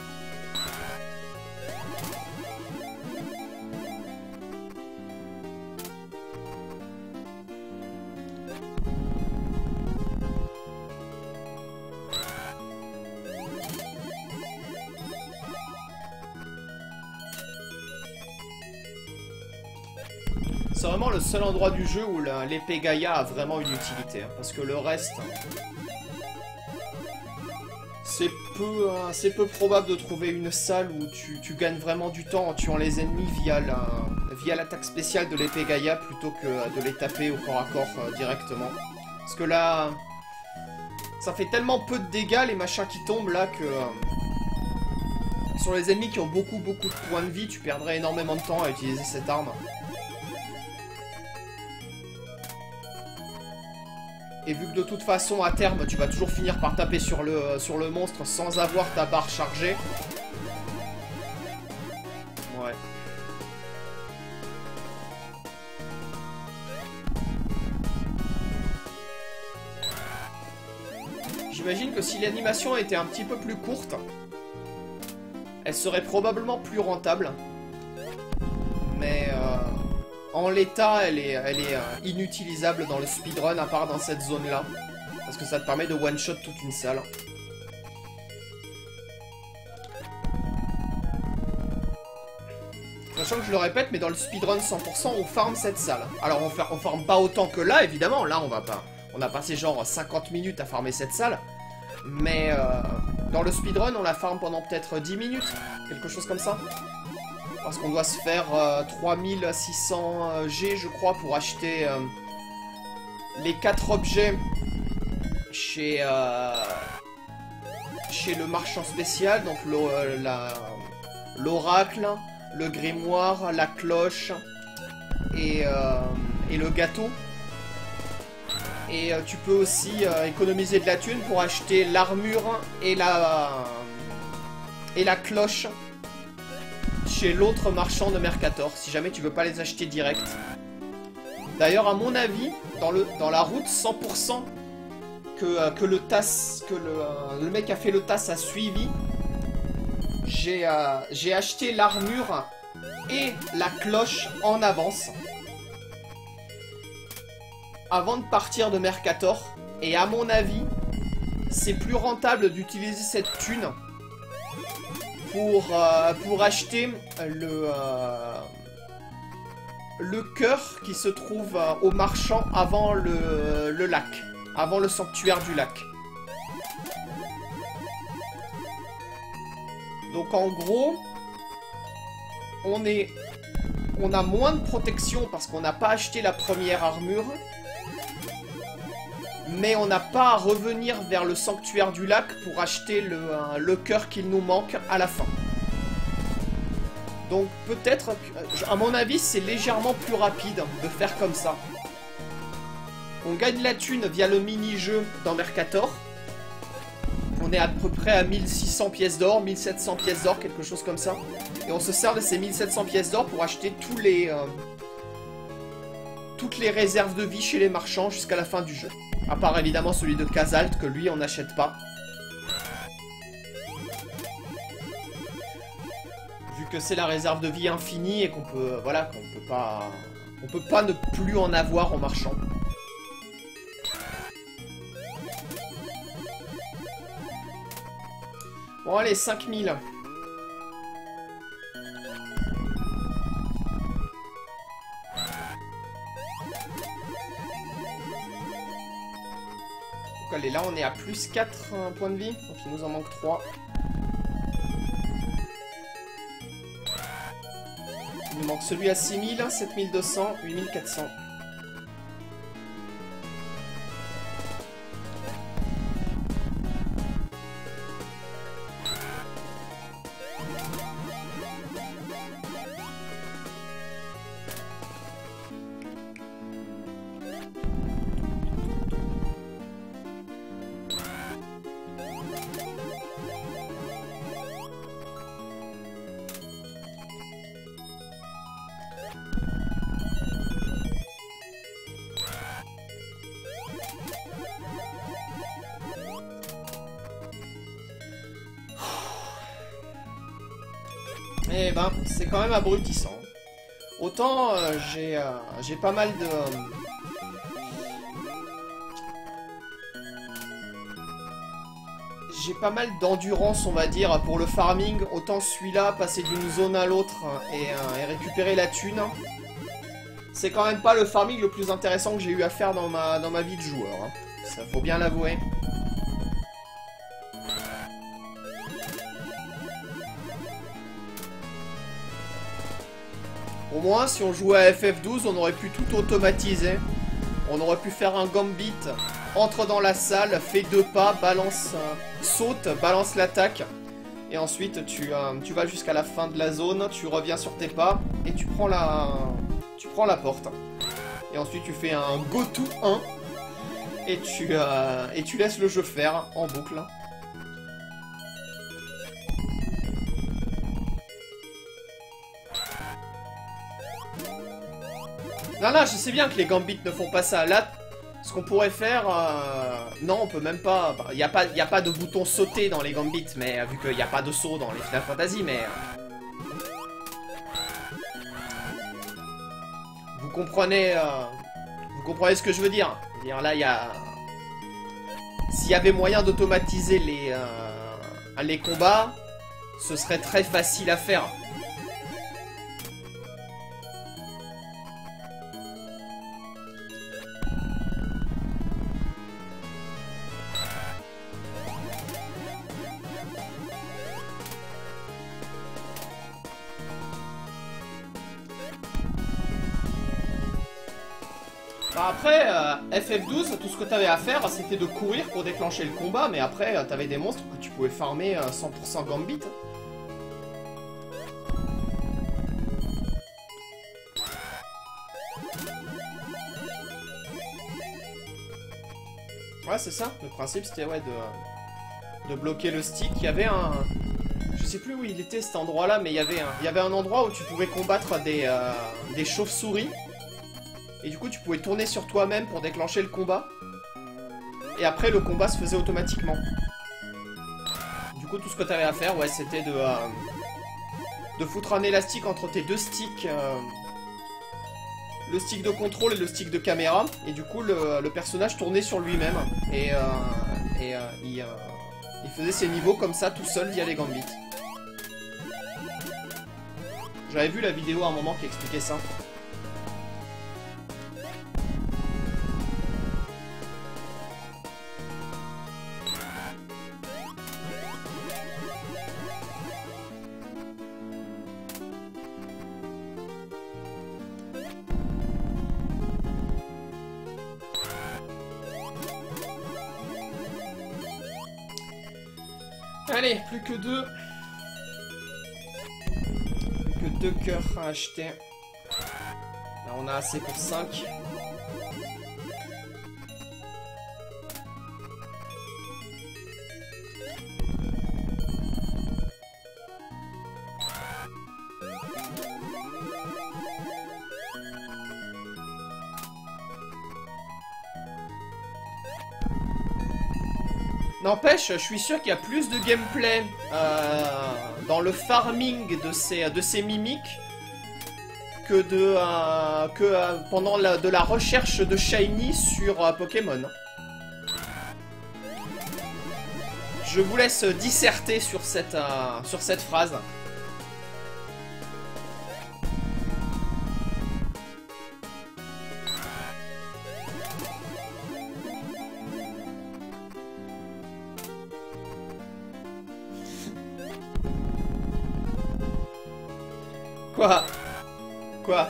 C'est vraiment le seul endroit du jeu où l'épée Gaïa a vraiment une utilité. Hein, parce que le reste... C'est peu, hein, c'est peu probable de trouver une salle où tu, tu gagnes vraiment du temps en tuant les ennemis via la, via l'attaque spéciale de l'épée Gaïa plutôt que de les taper au corps à corps euh, directement. Parce que là... Ça fait tellement peu de dégâts les machins qui tombent là que... Euh, sur les ennemis qui ont beaucoup beaucoup de points de vie, tu perdrais énormément de temps à utiliser cette arme. Et vu que de toute façon, à terme, tu vas toujours finir par taper sur le, sur le monstre sans avoir ta barre chargée. Ouais. J'imagine que si l'animation était un petit peu plus courte, elle serait probablement plus rentable. Mais... Euh... En l'état, elle est, elle est euh, inutilisable dans le speedrun, à part dans cette zone-là. Parce que ça te permet de one-shot toute une salle. Sachant que je le répète, mais dans le speedrun cent pour cent, on farm cette salle. Alors on, fait, on farm pas autant que là, évidemment. Là, on va pas... On a passé genre cinquante minutes à farmer cette salle. Mais euh, dans le speedrun, on la farm pendant peut-être dix minutes. Quelque chose comme ça. Parce qu'on doit se faire euh, trois mille six cents G, je crois, pour acheter euh, les quatre objets chez, euh, chez le marchand spécial. Donc l'oracle, le grimoire, la cloche et, euh, et le gâteau. Et euh, tu peux aussi euh, économiser de la thune pour acheter l'armure et la, et la cloche chez l'autre marchand de Mercator, si jamais tu veux pas les acheter direct. D'ailleurs, à mon avis, dans, le, dans la route, cent pour cent que, euh, que le T A S, que le, euh, le mec qui a fait le T A S a suivi, j'ai euh, j'ai acheté l'armure et la cloche en avance. Avant de partir de Mercator. Et à mon avis, c'est plus rentable d'utiliser cette thune Pour, euh, pour acheter le, euh, le cœur qui se trouve euh, au marchand avant le, le lac, avant le sanctuaire du lac. Donc en gros, on, est, on a moins de protection parce qu'on n'a pas acheté la première armure, mais on n'a pas à revenir vers le sanctuaire du lac pour acheter le, euh, le cœur qu'il nous manque à la fin. Donc peut-être, à mon avis, c'est légèrement plus rapide de faire comme ça. On gagne la thune via le mini-jeu dans Mercator. On est à peu près à mille six cents pièces d'or, mille sept cents pièces d'or, quelque chose comme ça. Et on se sert de ces mille sept cents pièces d'or pour acheter tous les, euh, toutes les réserves de vie chez les marchands jusqu'à la fin du jeu. À part évidemment celui de Kazalt, que lui on n'achète pas. Vu que c'est la réserve de vie infinie et qu'on peut... Voilà, qu'on peut pas... On peut pas ne plus en avoir en marchand. Bon allez, cinq mille. Allez, là on est à plus quatre euh, points de vie, donc il nous en manque trois. Il nous manque celui à six mille, sept mille deux cents, huit mille quatre cents. eh ben, c'est quand même abrutissant. Autant euh, j'ai euh, j'ai pas mal de... Euh, j'ai pas mal d'endurance, on va dire, pour le farming. Autant celui-là, passer d'une zone à l'autre et, euh, et récupérer la thune. C'est quand même pas le farming le plus intéressant que j'ai eu à faire dans ma, dans ma vie de joueur. Hein. Ça faut bien l'avouer. Au moins, si on jouait à F F douze, on aurait pu tout automatiser. On aurait pu faire un gambit, entre dans la salle, fait deux pas, balance, euh, saute, balance l'attaque. Et ensuite, tu, euh, tu vas jusqu'à la fin de la zone, tu reviens sur tes pas, et tu prends la, tu prends la porte. Et ensuite, tu fais un go to un, et tu, euh, et tu laisses le jeu faire en boucle. Non, non, je sais bien que les gambits ne font pas ça. Là, ce qu'on pourrait faire... Euh... Non, on peut même pas... Il n'y a pas, y a pas de bouton sauter dans les gambits, mais euh, vu qu'il n'y a pas de saut dans les Final Fantasy, mais... Euh... Vous comprenez... Euh... Vous comprenez ce que je veux dire. Je veux dire, là, il y a... S'il y avait moyen d'automatiser les, euh... les combats, ce serait très facile à faire. Après, euh, F F douze, tout ce que t'avais à faire, c'était de courir pour déclencher le combat, mais après, euh, t'avais des monstres que tu pouvais farmer euh, cent pour cent gambit. Ouais, c'est ça. Le principe, c'était ouais, de, de bloquer le stick. Il y avait un... Je sais plus où il était, cet endroit-là, mais il y avait un, il y avait un endroit où tu pouvais combattre des, euh, des chauves-souris. Et du coup, tu pouvais tourner sur toi-même pour déclencher le combat. Et après, le combat se faisait automatiquement. Du coup, tout ce que tu avais à faire, ouais, c'était de, euh, de foutre un élastique entre tes deux sticks. Euh, le stick de contrôle et le stick de caméra. Et du coup, le, le personnage tournait sur lui-même. Et, euh, et euh, il, euh, il faisait ses niveaux comme ça, tout seul, via les gambits. J'avais vu la vidéo à un moment qui expliquait ça. Allez, plus que deux. Plus que deux cœurs à acheter. Là, on a assez pour cinq. N'empêche, je suis sûr qu'il y a plus de gameplay euh, dans le farming de ces, de ces mimiques que, de, euh, que euh, pendant la, de la recherche de Shiny sur euh, Pokémon. Je vous laisse disserter sur cette, euh, sur cette phrase. Quoi? Quoi?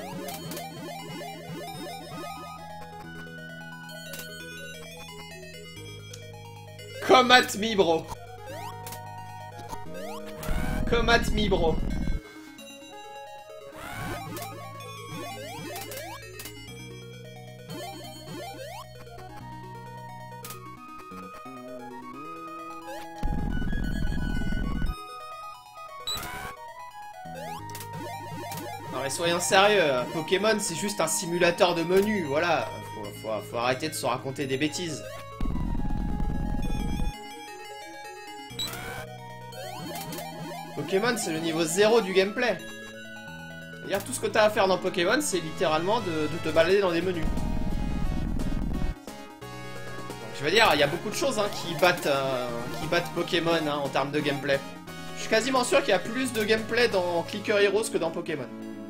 Come at me, bro. Come at me, bro. Non mais soyons sérieux, Pokémon c'est juste un simulateur de menu, voilà, faut, faut, faut arrêter de se raconter des bêtises. Pokémon, c'est le niveau zéro du gameplay. C'est-à-dire, tout ce que t'as à faire dans Pokémon, c'est littéralement de, de te balader dans des menus. Donc, je veux dire, il y a beaucoup de choses hein, qui, battent, euh, qui battent Pokémon hein, en termes de gameplay. Je suis quasiment sûr qu'il y a plus de gameplay dans Clicker Heroes que dans Pokémon.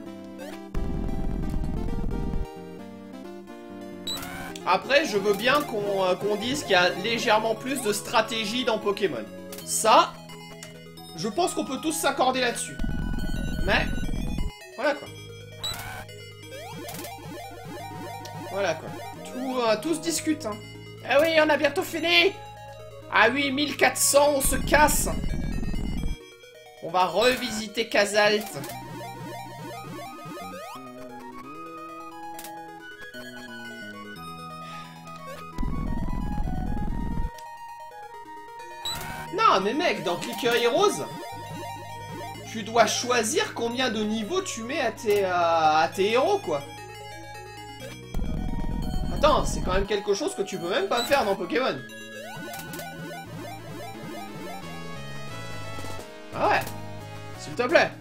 Après, je veux bien qu'on euh, qu'on dise qu'il y a légèrement plus de stratégie dans Pokémon. Ça, je pense qu'on peut tous s'accorder là-dessus. Mais, voilà quoi. Voilà quoi. Tout, euh, tout se discute. Hein. Ah oui, on a bientôt fini. Ah oui, mille quatre cents, on se casse. On va revisiter Kazalt. Non, mais mec, dans Clicker Heroes, tu dois choisir combien de niveaux tu mets à tes, à, à tes héros, quoi. Attends, c'est quand même quelque chose que tu peux même pas faire dans Pokémon. Ah ouais, s'il te plaît.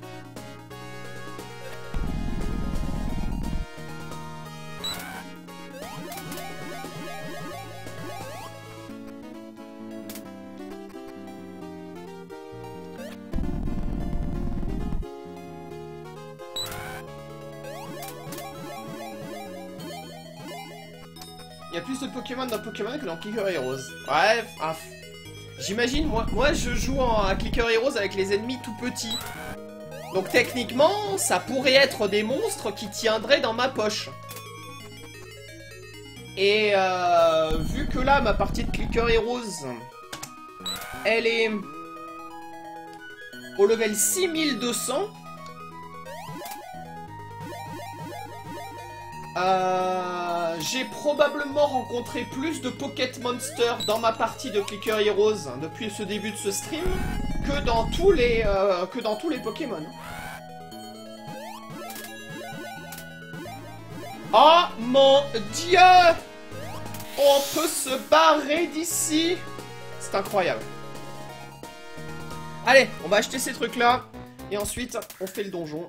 Il y a plus de Pokémon dans Pokémon que dans Clicker Heroes. Bref, ah, j'imagine, moi, moi je joue en, à Clicker Heroes avec les ennemis tout petits. Donc techniquement, ça pourrait être des monstres qui tiendraient dans ma poche. Et euh, vu que là, ma partie de Clicker Heroes, elle est au level six mille deux cents. Euh, j'ai probablement rencontré plus de Pocket Monsters dans ma partie de Clicker Heroes depuis ce début de ce stream que dans tous les euh, que dans tous les Pokémon. Oh mon dieu! On peut se barrer d'ici! C'est incroyable. Allez, on va acheter ces trucs là et ensuite on fait le donjon.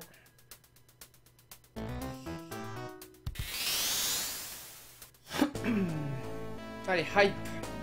Allez, hype.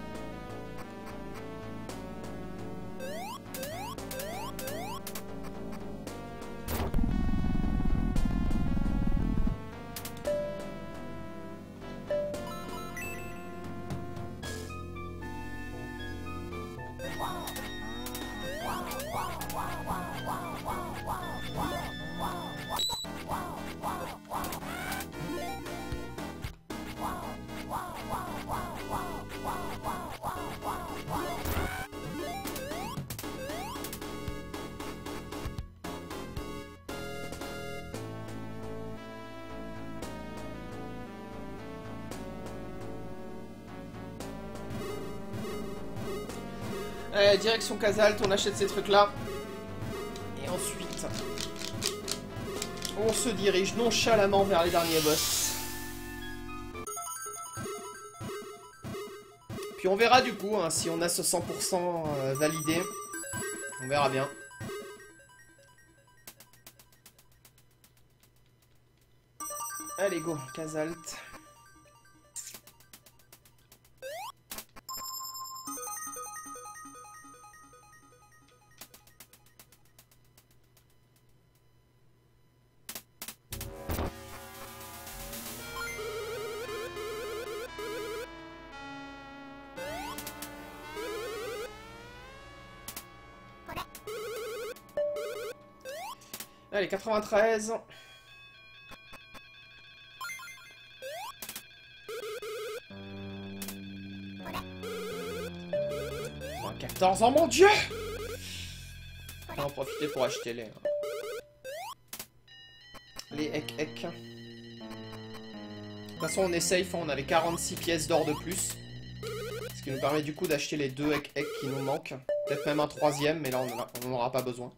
Euh, direction Kazalt, on achète ces trucs-là. Et ensuite, on se dirige nonchalamment vers les derniers boss. Puis on verra du coup, hein, si on a ce cent pour cent validé. On verra bien. Allez, go, Kazalt. Allez, quatre-vingt-treize. Oh, quatorze ans, mon dieu! On va en profiter pour acheter les... Les ek ek. De toute façon, on est safe, on avait quarante-six pièces d'or de plus. Ce qui nous permet du coup d'acheter les deux ek ek qui nous manquent. Peut-être même un troisième, mais là on n'en aura pas besoin.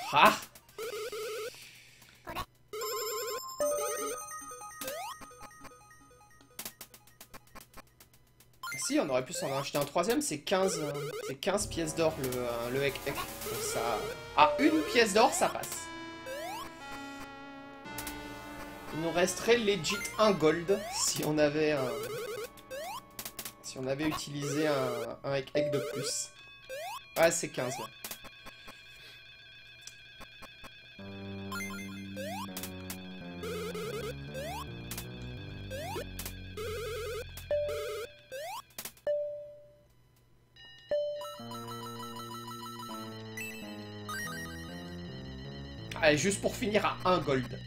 Ah! Si, on aurait pu s'en acheter un troisième, c'est quinze, c'est quinze pièces d'or le, euh, le hec hec. Donc ça... Ah, une pièce d'or, ça passe. Il nous resterait legit un gold si on avait un... Si on avait utilisé un, un hec hec de plus. Ouais, c'est quinze, ouais. Allez, juste pour finir à un gold.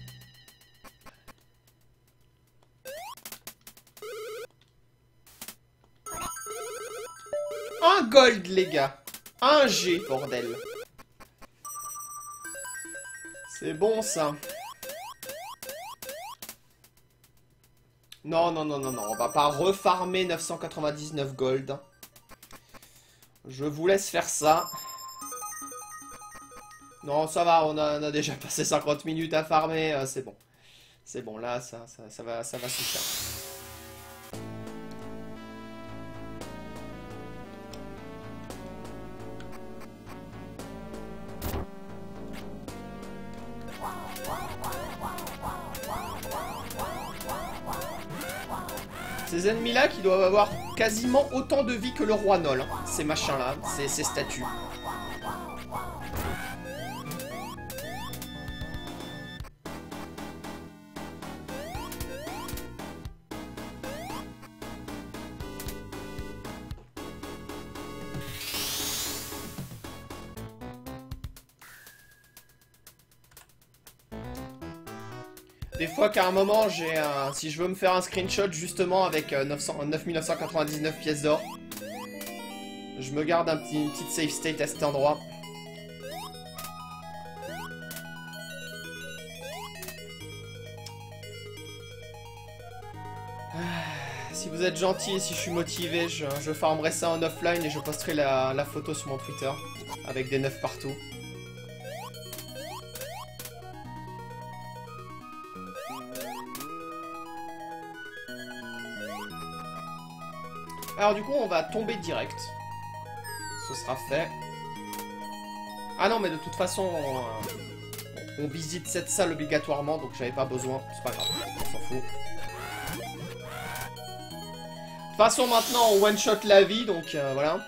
Un gold, les gars. Un G, bordel. C'est bon, ça. Non, non, non, non, non. On va pas refarmer neuf cent quatre-vingt-dix-neuf gold. Je vous laisse faire ça. Non, ça va, on a, on a déjà passé cinquante minutes à farmer, euh, c'est bon. C'est bon, là, ça, ça, ça va, ça va suffire. Ces ennemis-là qui doivent avoir quasiment autant de vie que le roi Nol, hein, ces machins-là, ces, ces statues. Des fois qu'à un moment, j'ai un... si je veux me faire un screenshot justement avec euh, neuf mille neuf cent quatre-vingt-dix-neuf pièces d'or, je me garde un petit, une petite save state à cet endroit. Si vous êtes gentil et si je suis motivé, je, je farmerai ça en offline et je posterai la, la photo sur mon Twitter avec des neufs partout. Alors du coup, on va tomber direct. Ce sera fait. Ah non, mais de toute façon, on, on visite cette salle obligatoirement, donc j'avais pas besoin. C'est pas grave, on s'en fout. De toute façon, maintenant, on one-shot la vie, donc euh, voilà.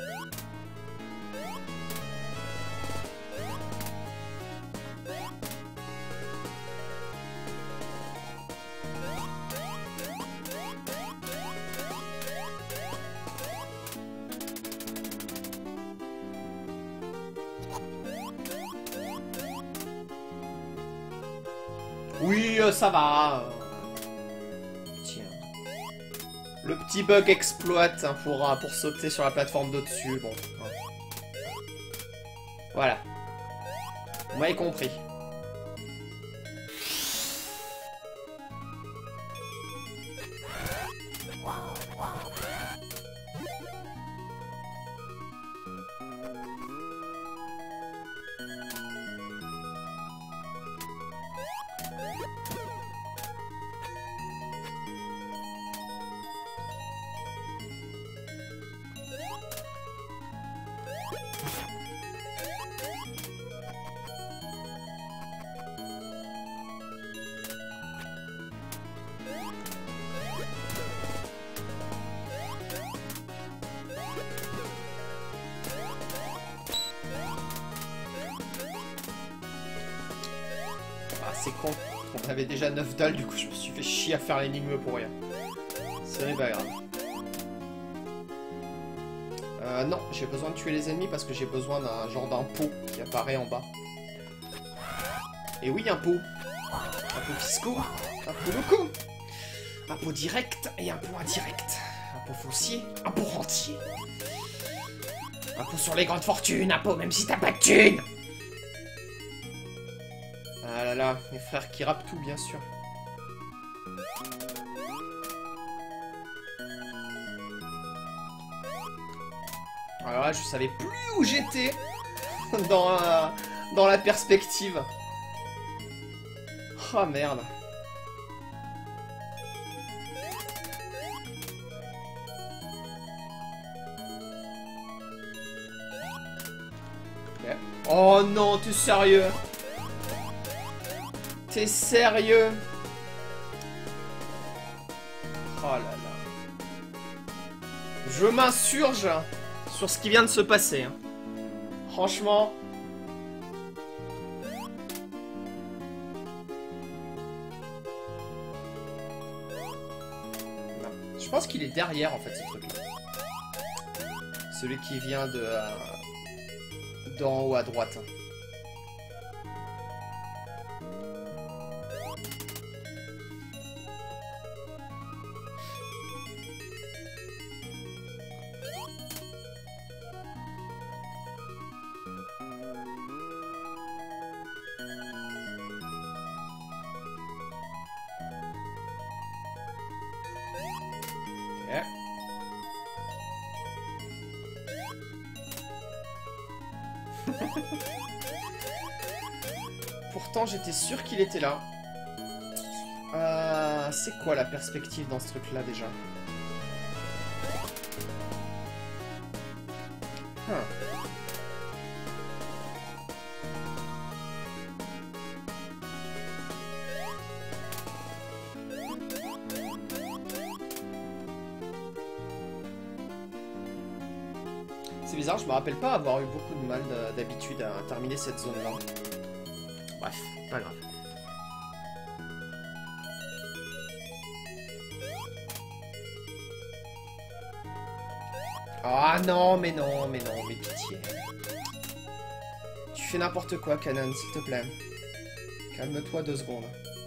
Oui, euh, ça va. Tiens. Le petit bug exploite hein, pour, euh, pour sauter sur la plateforme d'au-dessus. Bon. Ouais. Voilà. Vous m'avez compris. C'est con. On avait déjà neuf dalles, du coup je me suis fait chier à faire l'énigme pour rien. C'est pas grave. Euh, non, j'ai besoin de tuer les ennemis parce que j'ai besoin d'un genre d'un pot qui apparaît en bas. Et oui, un pot. Un pot fiscaux, un pot locaux, un pot direct et un pot indirect. Un pot foncier, un pot rentier. Un pot sur les grandes fortunes, un pot même si t'as pas de thunes. Ah là là, mes frères qui rappent tout, bien sûr. Alors là, je savais plus où j'étais dans, euh, dans la perspective. Oh merde. Okay. Oh non, t'es sérieux? T'es sérieux? Oh là là. Je m'insurge sur ce qui vient de se passer. Hein. Franchement. Non. Je pense qu'il est derrière en fait ce truc-là. Celui qui vient de euh, d'en haut à droite. Pourtant, j'étais sûr qu'il était là. Euh, c'est quoi la perspective dans ce truc-là, déjà? Huh. C'est bizarre, je me rappelle pas avoir eu beaucoup de mal d'habitude à terminer cette zone-là. Bref, pas grave. Ah non, mais non, mais non, mais pitié. Tu fais n'importe quoi, Canon, s'il te plaît. Calme-toi deux secondes.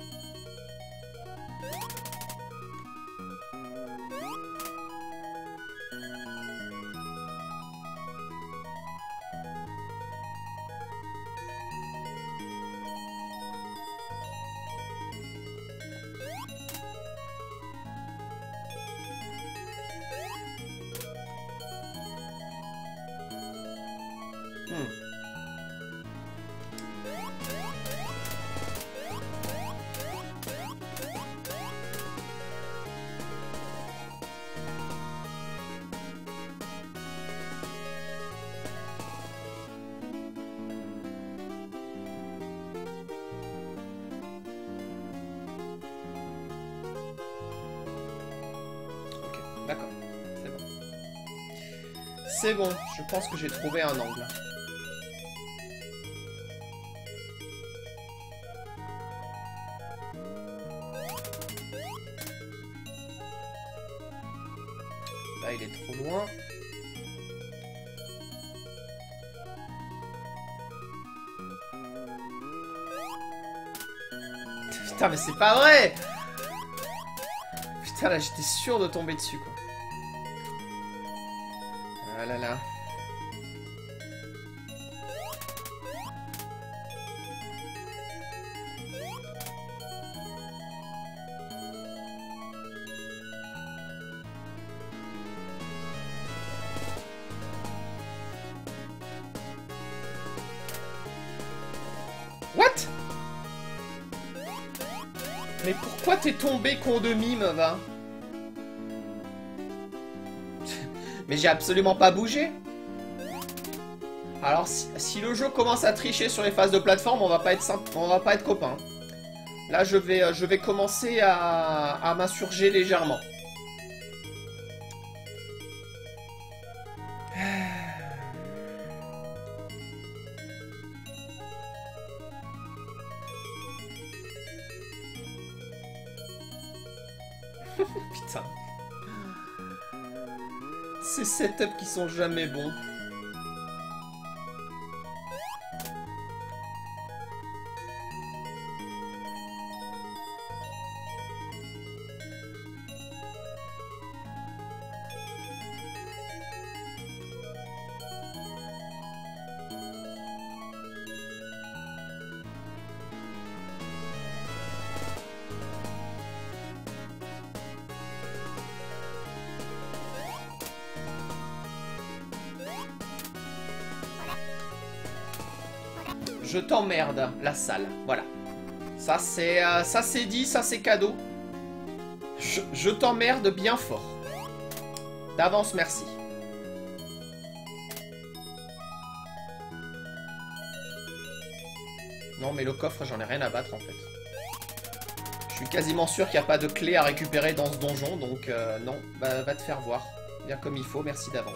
D'accord, c'est bon. C'est bon, je pense que j'ai trouvé un angle. Là, il est trop loin. Putain, mais c'est pas vrai! Putain, là, j'étais sûr de tomber dessus, quoi. Ah là là. What? Mais pourquoi t'es tombé, con de mime, va? Mais j'ai absolument pas bougé. Alors, si, si le jeu commence à tricher sur les phases de plateforme, on va pas être, simple, on va pas être copains. Là, je vais, je vais commencer à, à m'insurger légèrement. Putain. Ces setups qui sont jamais bons. Je t'emmerde, la salle. Voilà. Ça, c'est euh, ça c'est dit, ça, c'est cadeau. Je, je t'emmerde bien fort. D'avance, merci. Non, mais le coffre, j'en ai rien à battre, en fait. Je suis quasiment sûr qu'il n'y a pas de clé à récupérer dans ce donjon, donc euh, non, bah, va te faire voir. Bien comme il faut, merci d'avance.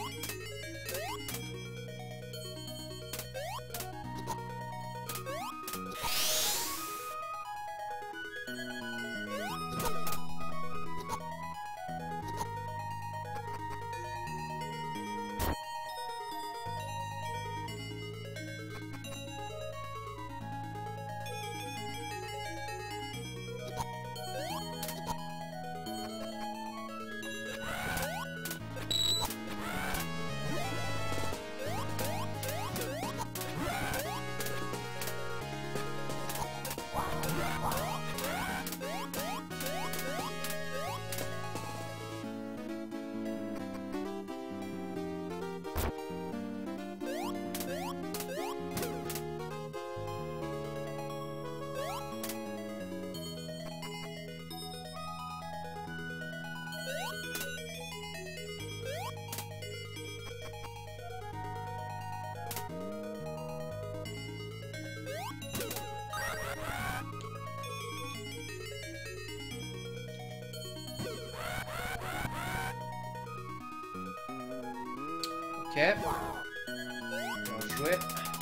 Ok. Bien joué.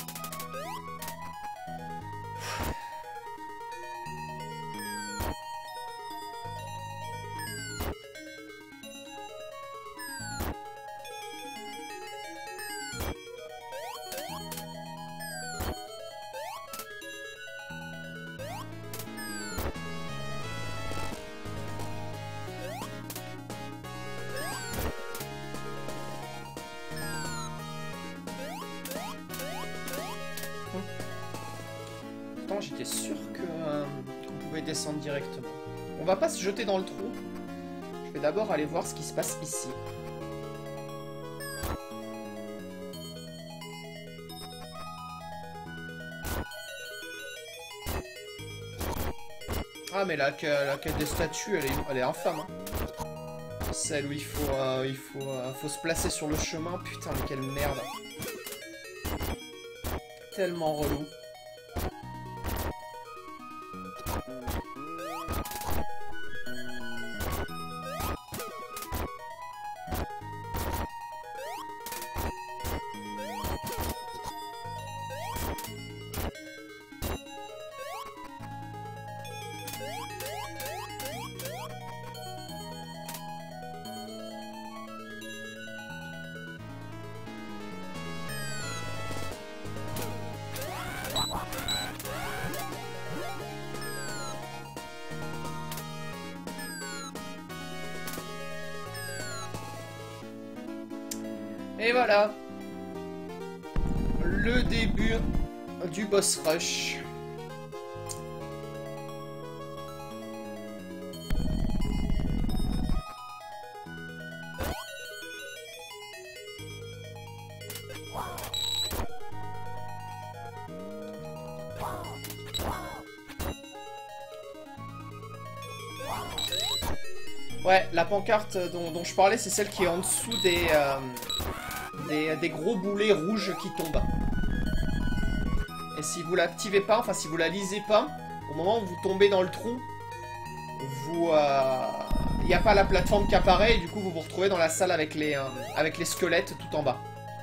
J'étais sûr que euh, qu'on pouvait descendre directement. On va pas se jeter dans le trou. Je vais d'abord aller voir ce qui se passe ici. Ah mais la, la quête des statues, elle est, elle est infâme. Hein. Celle où il faut, euh, il faut, euh, faut se placer sur le chemin. Putain, mais quelle merde. Tellement relou. Et voilà, le début du boss rush. Ouais, la pancarte dont, dont je parlais, c'est celle qui est en dessous des... Euh... Des, des gros boulets rouges qui tombent. Et si vous l'activez pas, enfin si vous la lisez pas, au moment où vous tombez dans le trou, vous, euh, il n'y a pas la plateforme qui apparaît et du coup vous vous retrouvez dans la salle avec les, euh, avec les squelettes tout en bas.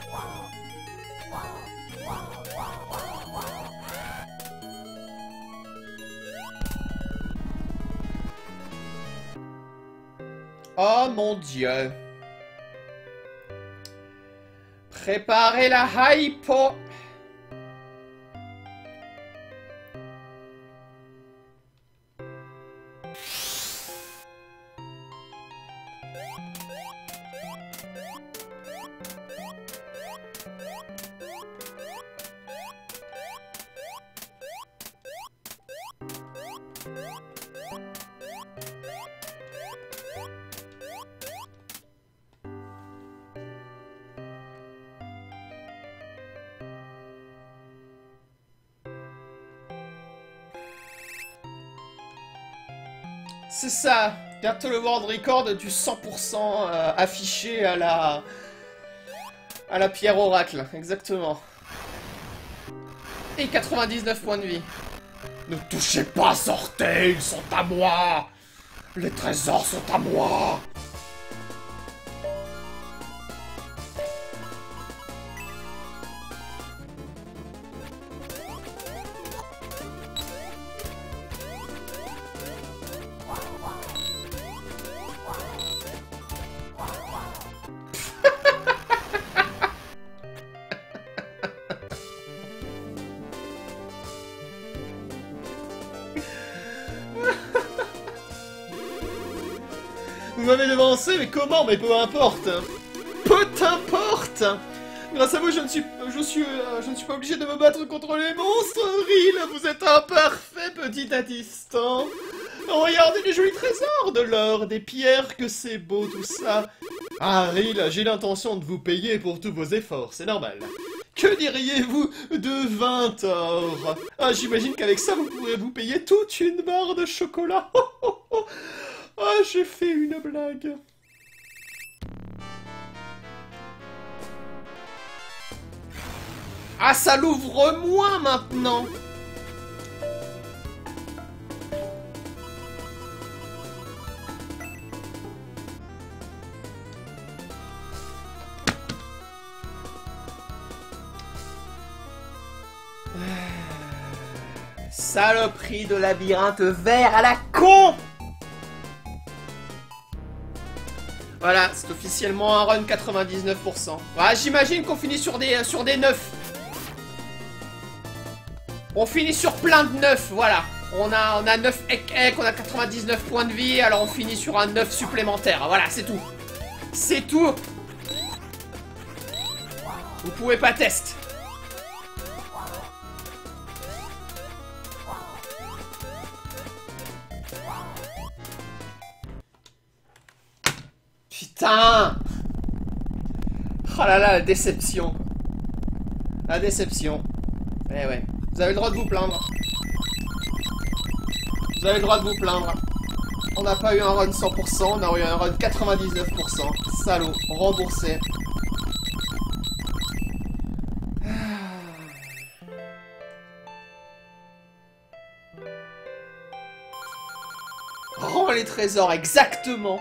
Oh mon dieu. Préparez la hypo. C'est ça. Bientôt le world record du cent pour cent euh, affiché à la... à la pierre oracle. Exactement. Et quatre-vingt-dix-neuf points de vie. Ne touchez pas, sortez, ils sont à moi. Les trésors sont à moi. Vous m'avez devancé, mais comment? Mais peu importe. Peu importe. Grâce à vous, je ne suis, je suis, euh, je ne suis pas obligé de me battre contre les monstres. Ril, vous êtes un parfait petit assistant. Regardez les jolis trésors, de l'or, des pierres, que c'est beau tout ça. Ah, Ril, j'ai l'intention de vous payer pour tous vos efforts, c'est normal. Que diriez-vous de vingt or? Ah, j'imagine qu'avec ça, vous pourrez vous payer toute une barre de chocolat. Ah, j'ai fait une blague. Ah, ça l'ouvre moins maintenant. Saloperie de labyrinthe vert à la con. Voilà, c'est officiellement un run quatre-vingt-dix-neuf pour cent. Voilà, j'imagine qu'on finit sur des, sur des neufs. On finit sur plein de neufs, voilà. On a, on a neuf ek ek, on a quatre-vingt-dix-neuf points de vie, alors on finit sur un neuf supplémentaire. Voilà, c'est tout. C'est tout. Vous pouvez pas tester. Putain! Oh là là, la déception. La déception. Eh ouais. Vous avez le droit de vous plaindre. Vous avez le droit de vous plaindre. On n'a pas eu un run cent pour cent, on a eu un run quatre-vingt-dix-neuf pour cent. Salaud. Remboursé. Rends les trésors, exactement.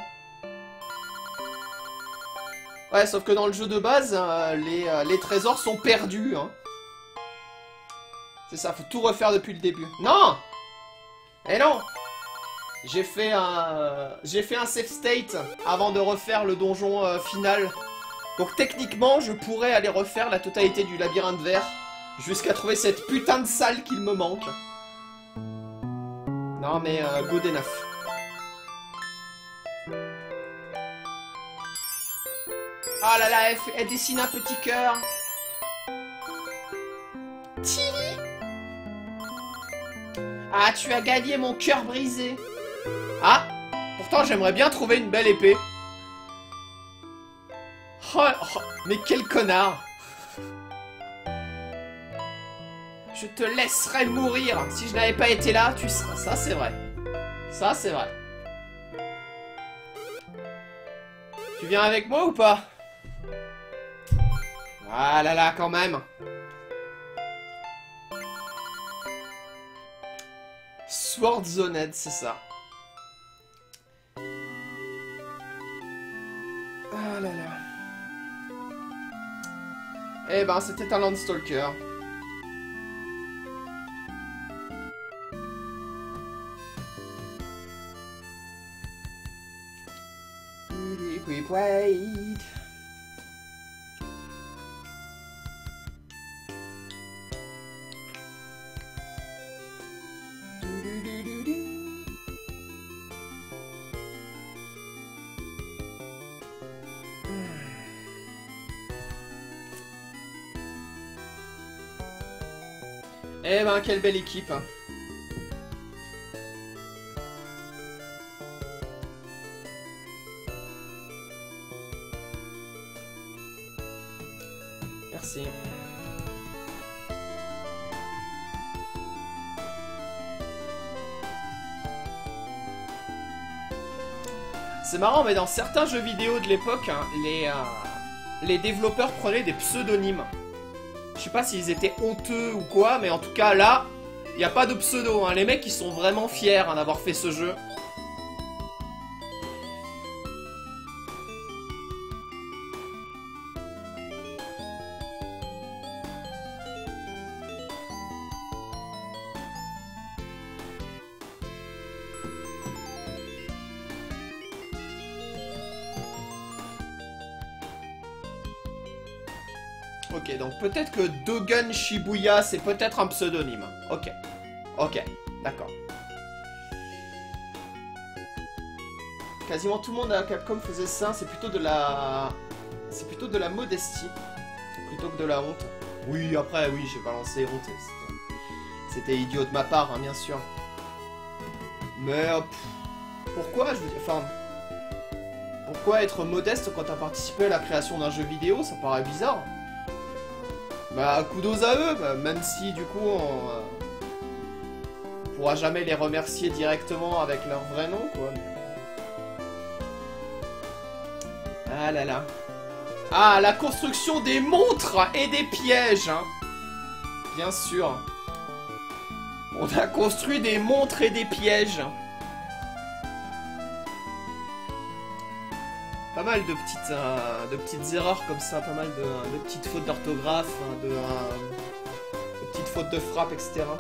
Ouais, sauf que dans le jeu de base, euh, les, euh, les trésors sont perdus. Hein. C'est ça, faut tout refaire depuis le début. Non! Eh non! J'ai fait un... Euh, j'ai fait un save state avant de refaire le donjon euh, final. Donc techniquement, je pourrais aller refaire la totalité du labyrinthe vert jusqu'à trouver cette putain de salle qu'il me manque. Non mais, euh, good enough. Ah là là, elle, fait, elle dessine un petit cœur. Tili. Ah, tu as gagné mon cœur brisé. Ah, pourtant j'aimerais bien trouver une belle épée. Oh, oh, mais quel connard. Je te laisserais mourir. Si je n'avais pas été là, tu serais... Ça, c'est vrai. Ça, c'est vrai. Tu viens avec moi ou pas? Ah là là, quand même. Sword Zoned, c'est ça. Ah là là. Eh ben, c'était un Landstalker. We wait. Eh ben, quelle belle équipe. Merci. C'est marrant, mais dans certains jeux vidéo de l'époque, hein, les, euh, les développeurs prenaient des pseudonymes. Je sais pas s'ils étaient honteux ou quoi, mais en tout cas là, il n'y a pas de pseudo. Hein. Les mecs, ils sont vraiment fiers hein, d'avoir fait ce jeu. Ok, donc peut-être que Dogen Shibuya, c'est peut-être un pseudonyme. Ok. Ok, d'accord. Quasiment tout le monde à Capcom faisait ça, c'est plutôt de la... C'est plutôt de la modestie, plutôt que de la honte. Oui, après, oui, j'ai balancé honte. C'était idiot de ma part, hein, bien sûr. Mais, euh, pff, pourquoi, je veux dire, enfin... Pourquoi être modeste quand t'as participé à la création d'un jeu vidéo? Ça paraît bizarre. Bah, kudos à eux, bah, même si du coup on, euh, on pourra jamais les remercier directement avec leur vrai nom, quoi. Ah là là. Ah, la construction des montres et des pièges, hein. Bien sûr. On a construit des montres et des pièges. Pas mal de petites, euh, de petites erreurs comme ça, pas mal de, de petites fautes d'orthographe, de, euh, de petites fautes de frappe, et cetera.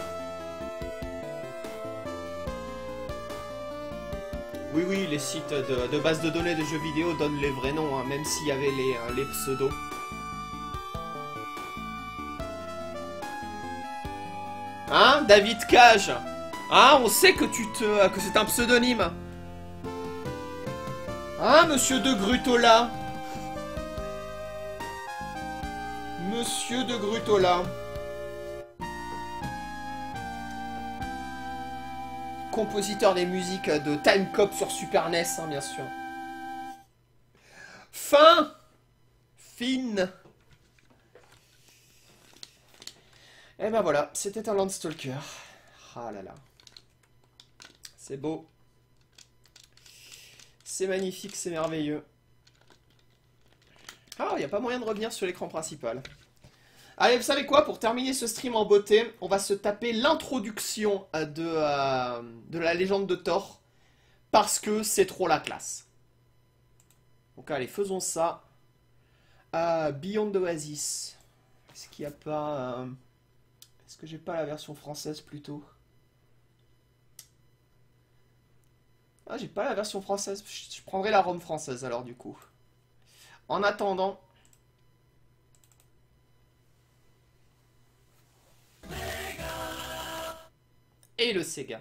Oui, oui, les sites de, de base de données de jeux vidéo donnent les vrais noms, hein, même s'il y avait les, euh, les pseudos. Hein, David Cage? Hein, on sait que tu te, que c'est un pseudonyme. Hein, monsieur de Grutola? Monsieur de Grutola. Compositeur des musiques de Time Cop sur Super N E S, hein, bien sûr. Fin. Fine. Et ben voilà, c'était un Landstalker. Ah là là. C'est beau. C'est magnifique, c'est merveilleux. Ah, il n'y a pas moyen de revenir sur l'écran principal. Allez, vous savez quoi? Pour terminer ce stream en beauté, on va se taper l'introduction de, euh, de la légende de Thor. Parce que c'est trop la classe. Donc allez, faisons ça. Euh, Beyond Oasis. Est-ce qu'il n'y a pas... Euh... Est-ce que j'ai pas la version française plutôt? Ah, j'ai pas la version française. Je prendrai la ROM française alors du coup. En attendant... Et le Sega.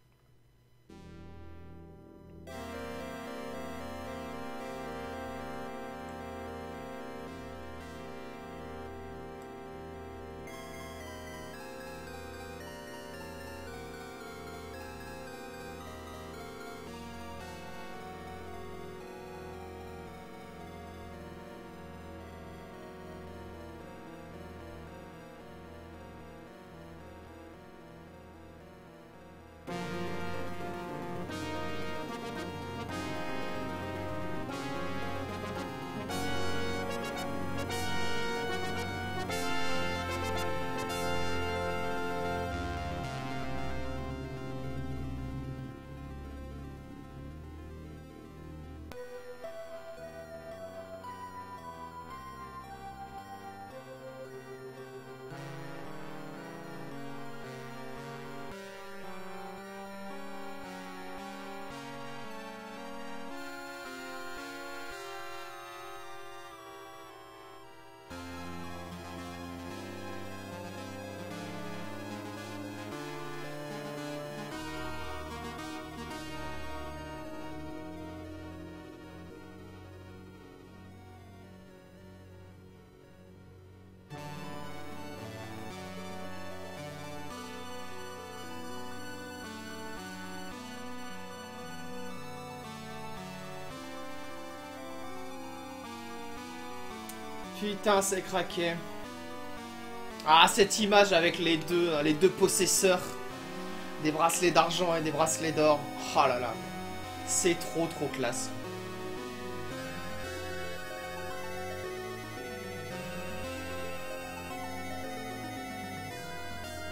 Putain, c'est craqué. Ah, cette image avec les deux, les deux possesseurs. Des bracelets d'argent et des bracelets d'or. Oh là là. C'est trop trop classe.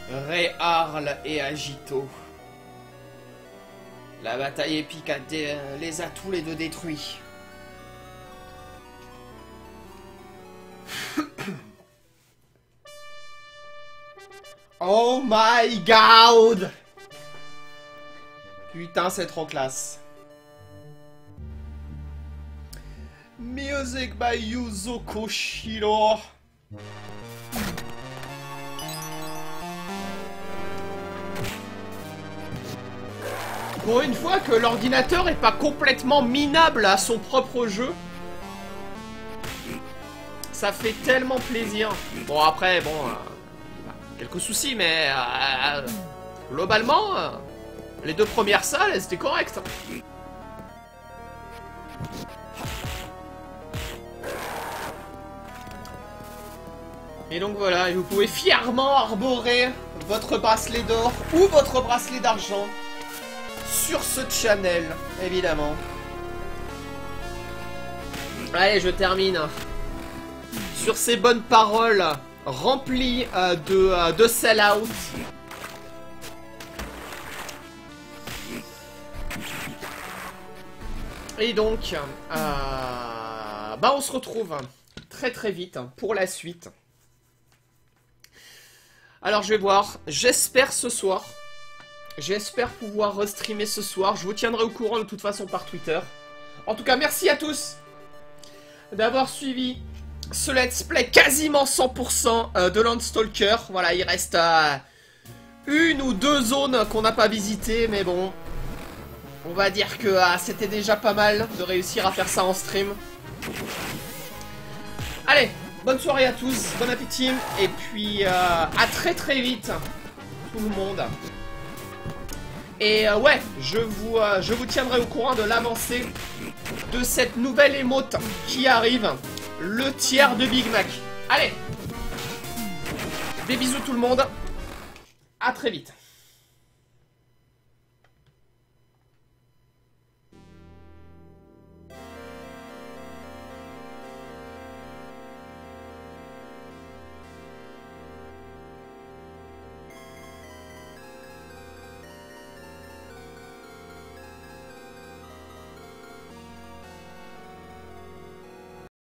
Réarle et Agito. La bataille épique a dé... les a tous les deux détruits. Oh my god! Putain, c'est trop classe. Music by Yuzo Koshiro. Pour une fois que l'ordinateur est pas complètement minable à son propre jeu, ça fait tellement plaisir. Bon après, bon, euh, quelques soucis, mais euh, globalement, euh, les deux premières salles, elles étaient correctes. Et donc voilà, vous pouvez fièrement arborer votre bracelet d'or ou votre bracelet d'argent sur ce channel, évidemment. Allez, je termine sur ces bonnes paroles remplies euh, de, euh, de sell-out. Et donc, euh, bah on se retrouve très très vite pour la suite. Alors je vais voir, j'espère ce soir, j'espère pouvoir restreamer ce soir, je vous tiendrai au courant de toute façon par Twitter. En tout cas, merci à tous d'avoir suivi ce let's play quasiment cent pour cent de Landstalker. Voilà, il reste euh, une ou deux zones qu'on n'a pas visitées, mais bon, on va dire que euh, c'était déjà pas mal de réussir à faire ça en stream. Allez, bonne soirée à tous, bon appétit, et puis euh, à très très vite, tout le monde. Et euh, ouais, je vous, euh, je vous tiendrai au courant de l'avancée de cette nouvelle émote qui arrive, le tiers de Big Mac. Allez, des bisous tout le monde, à très vite.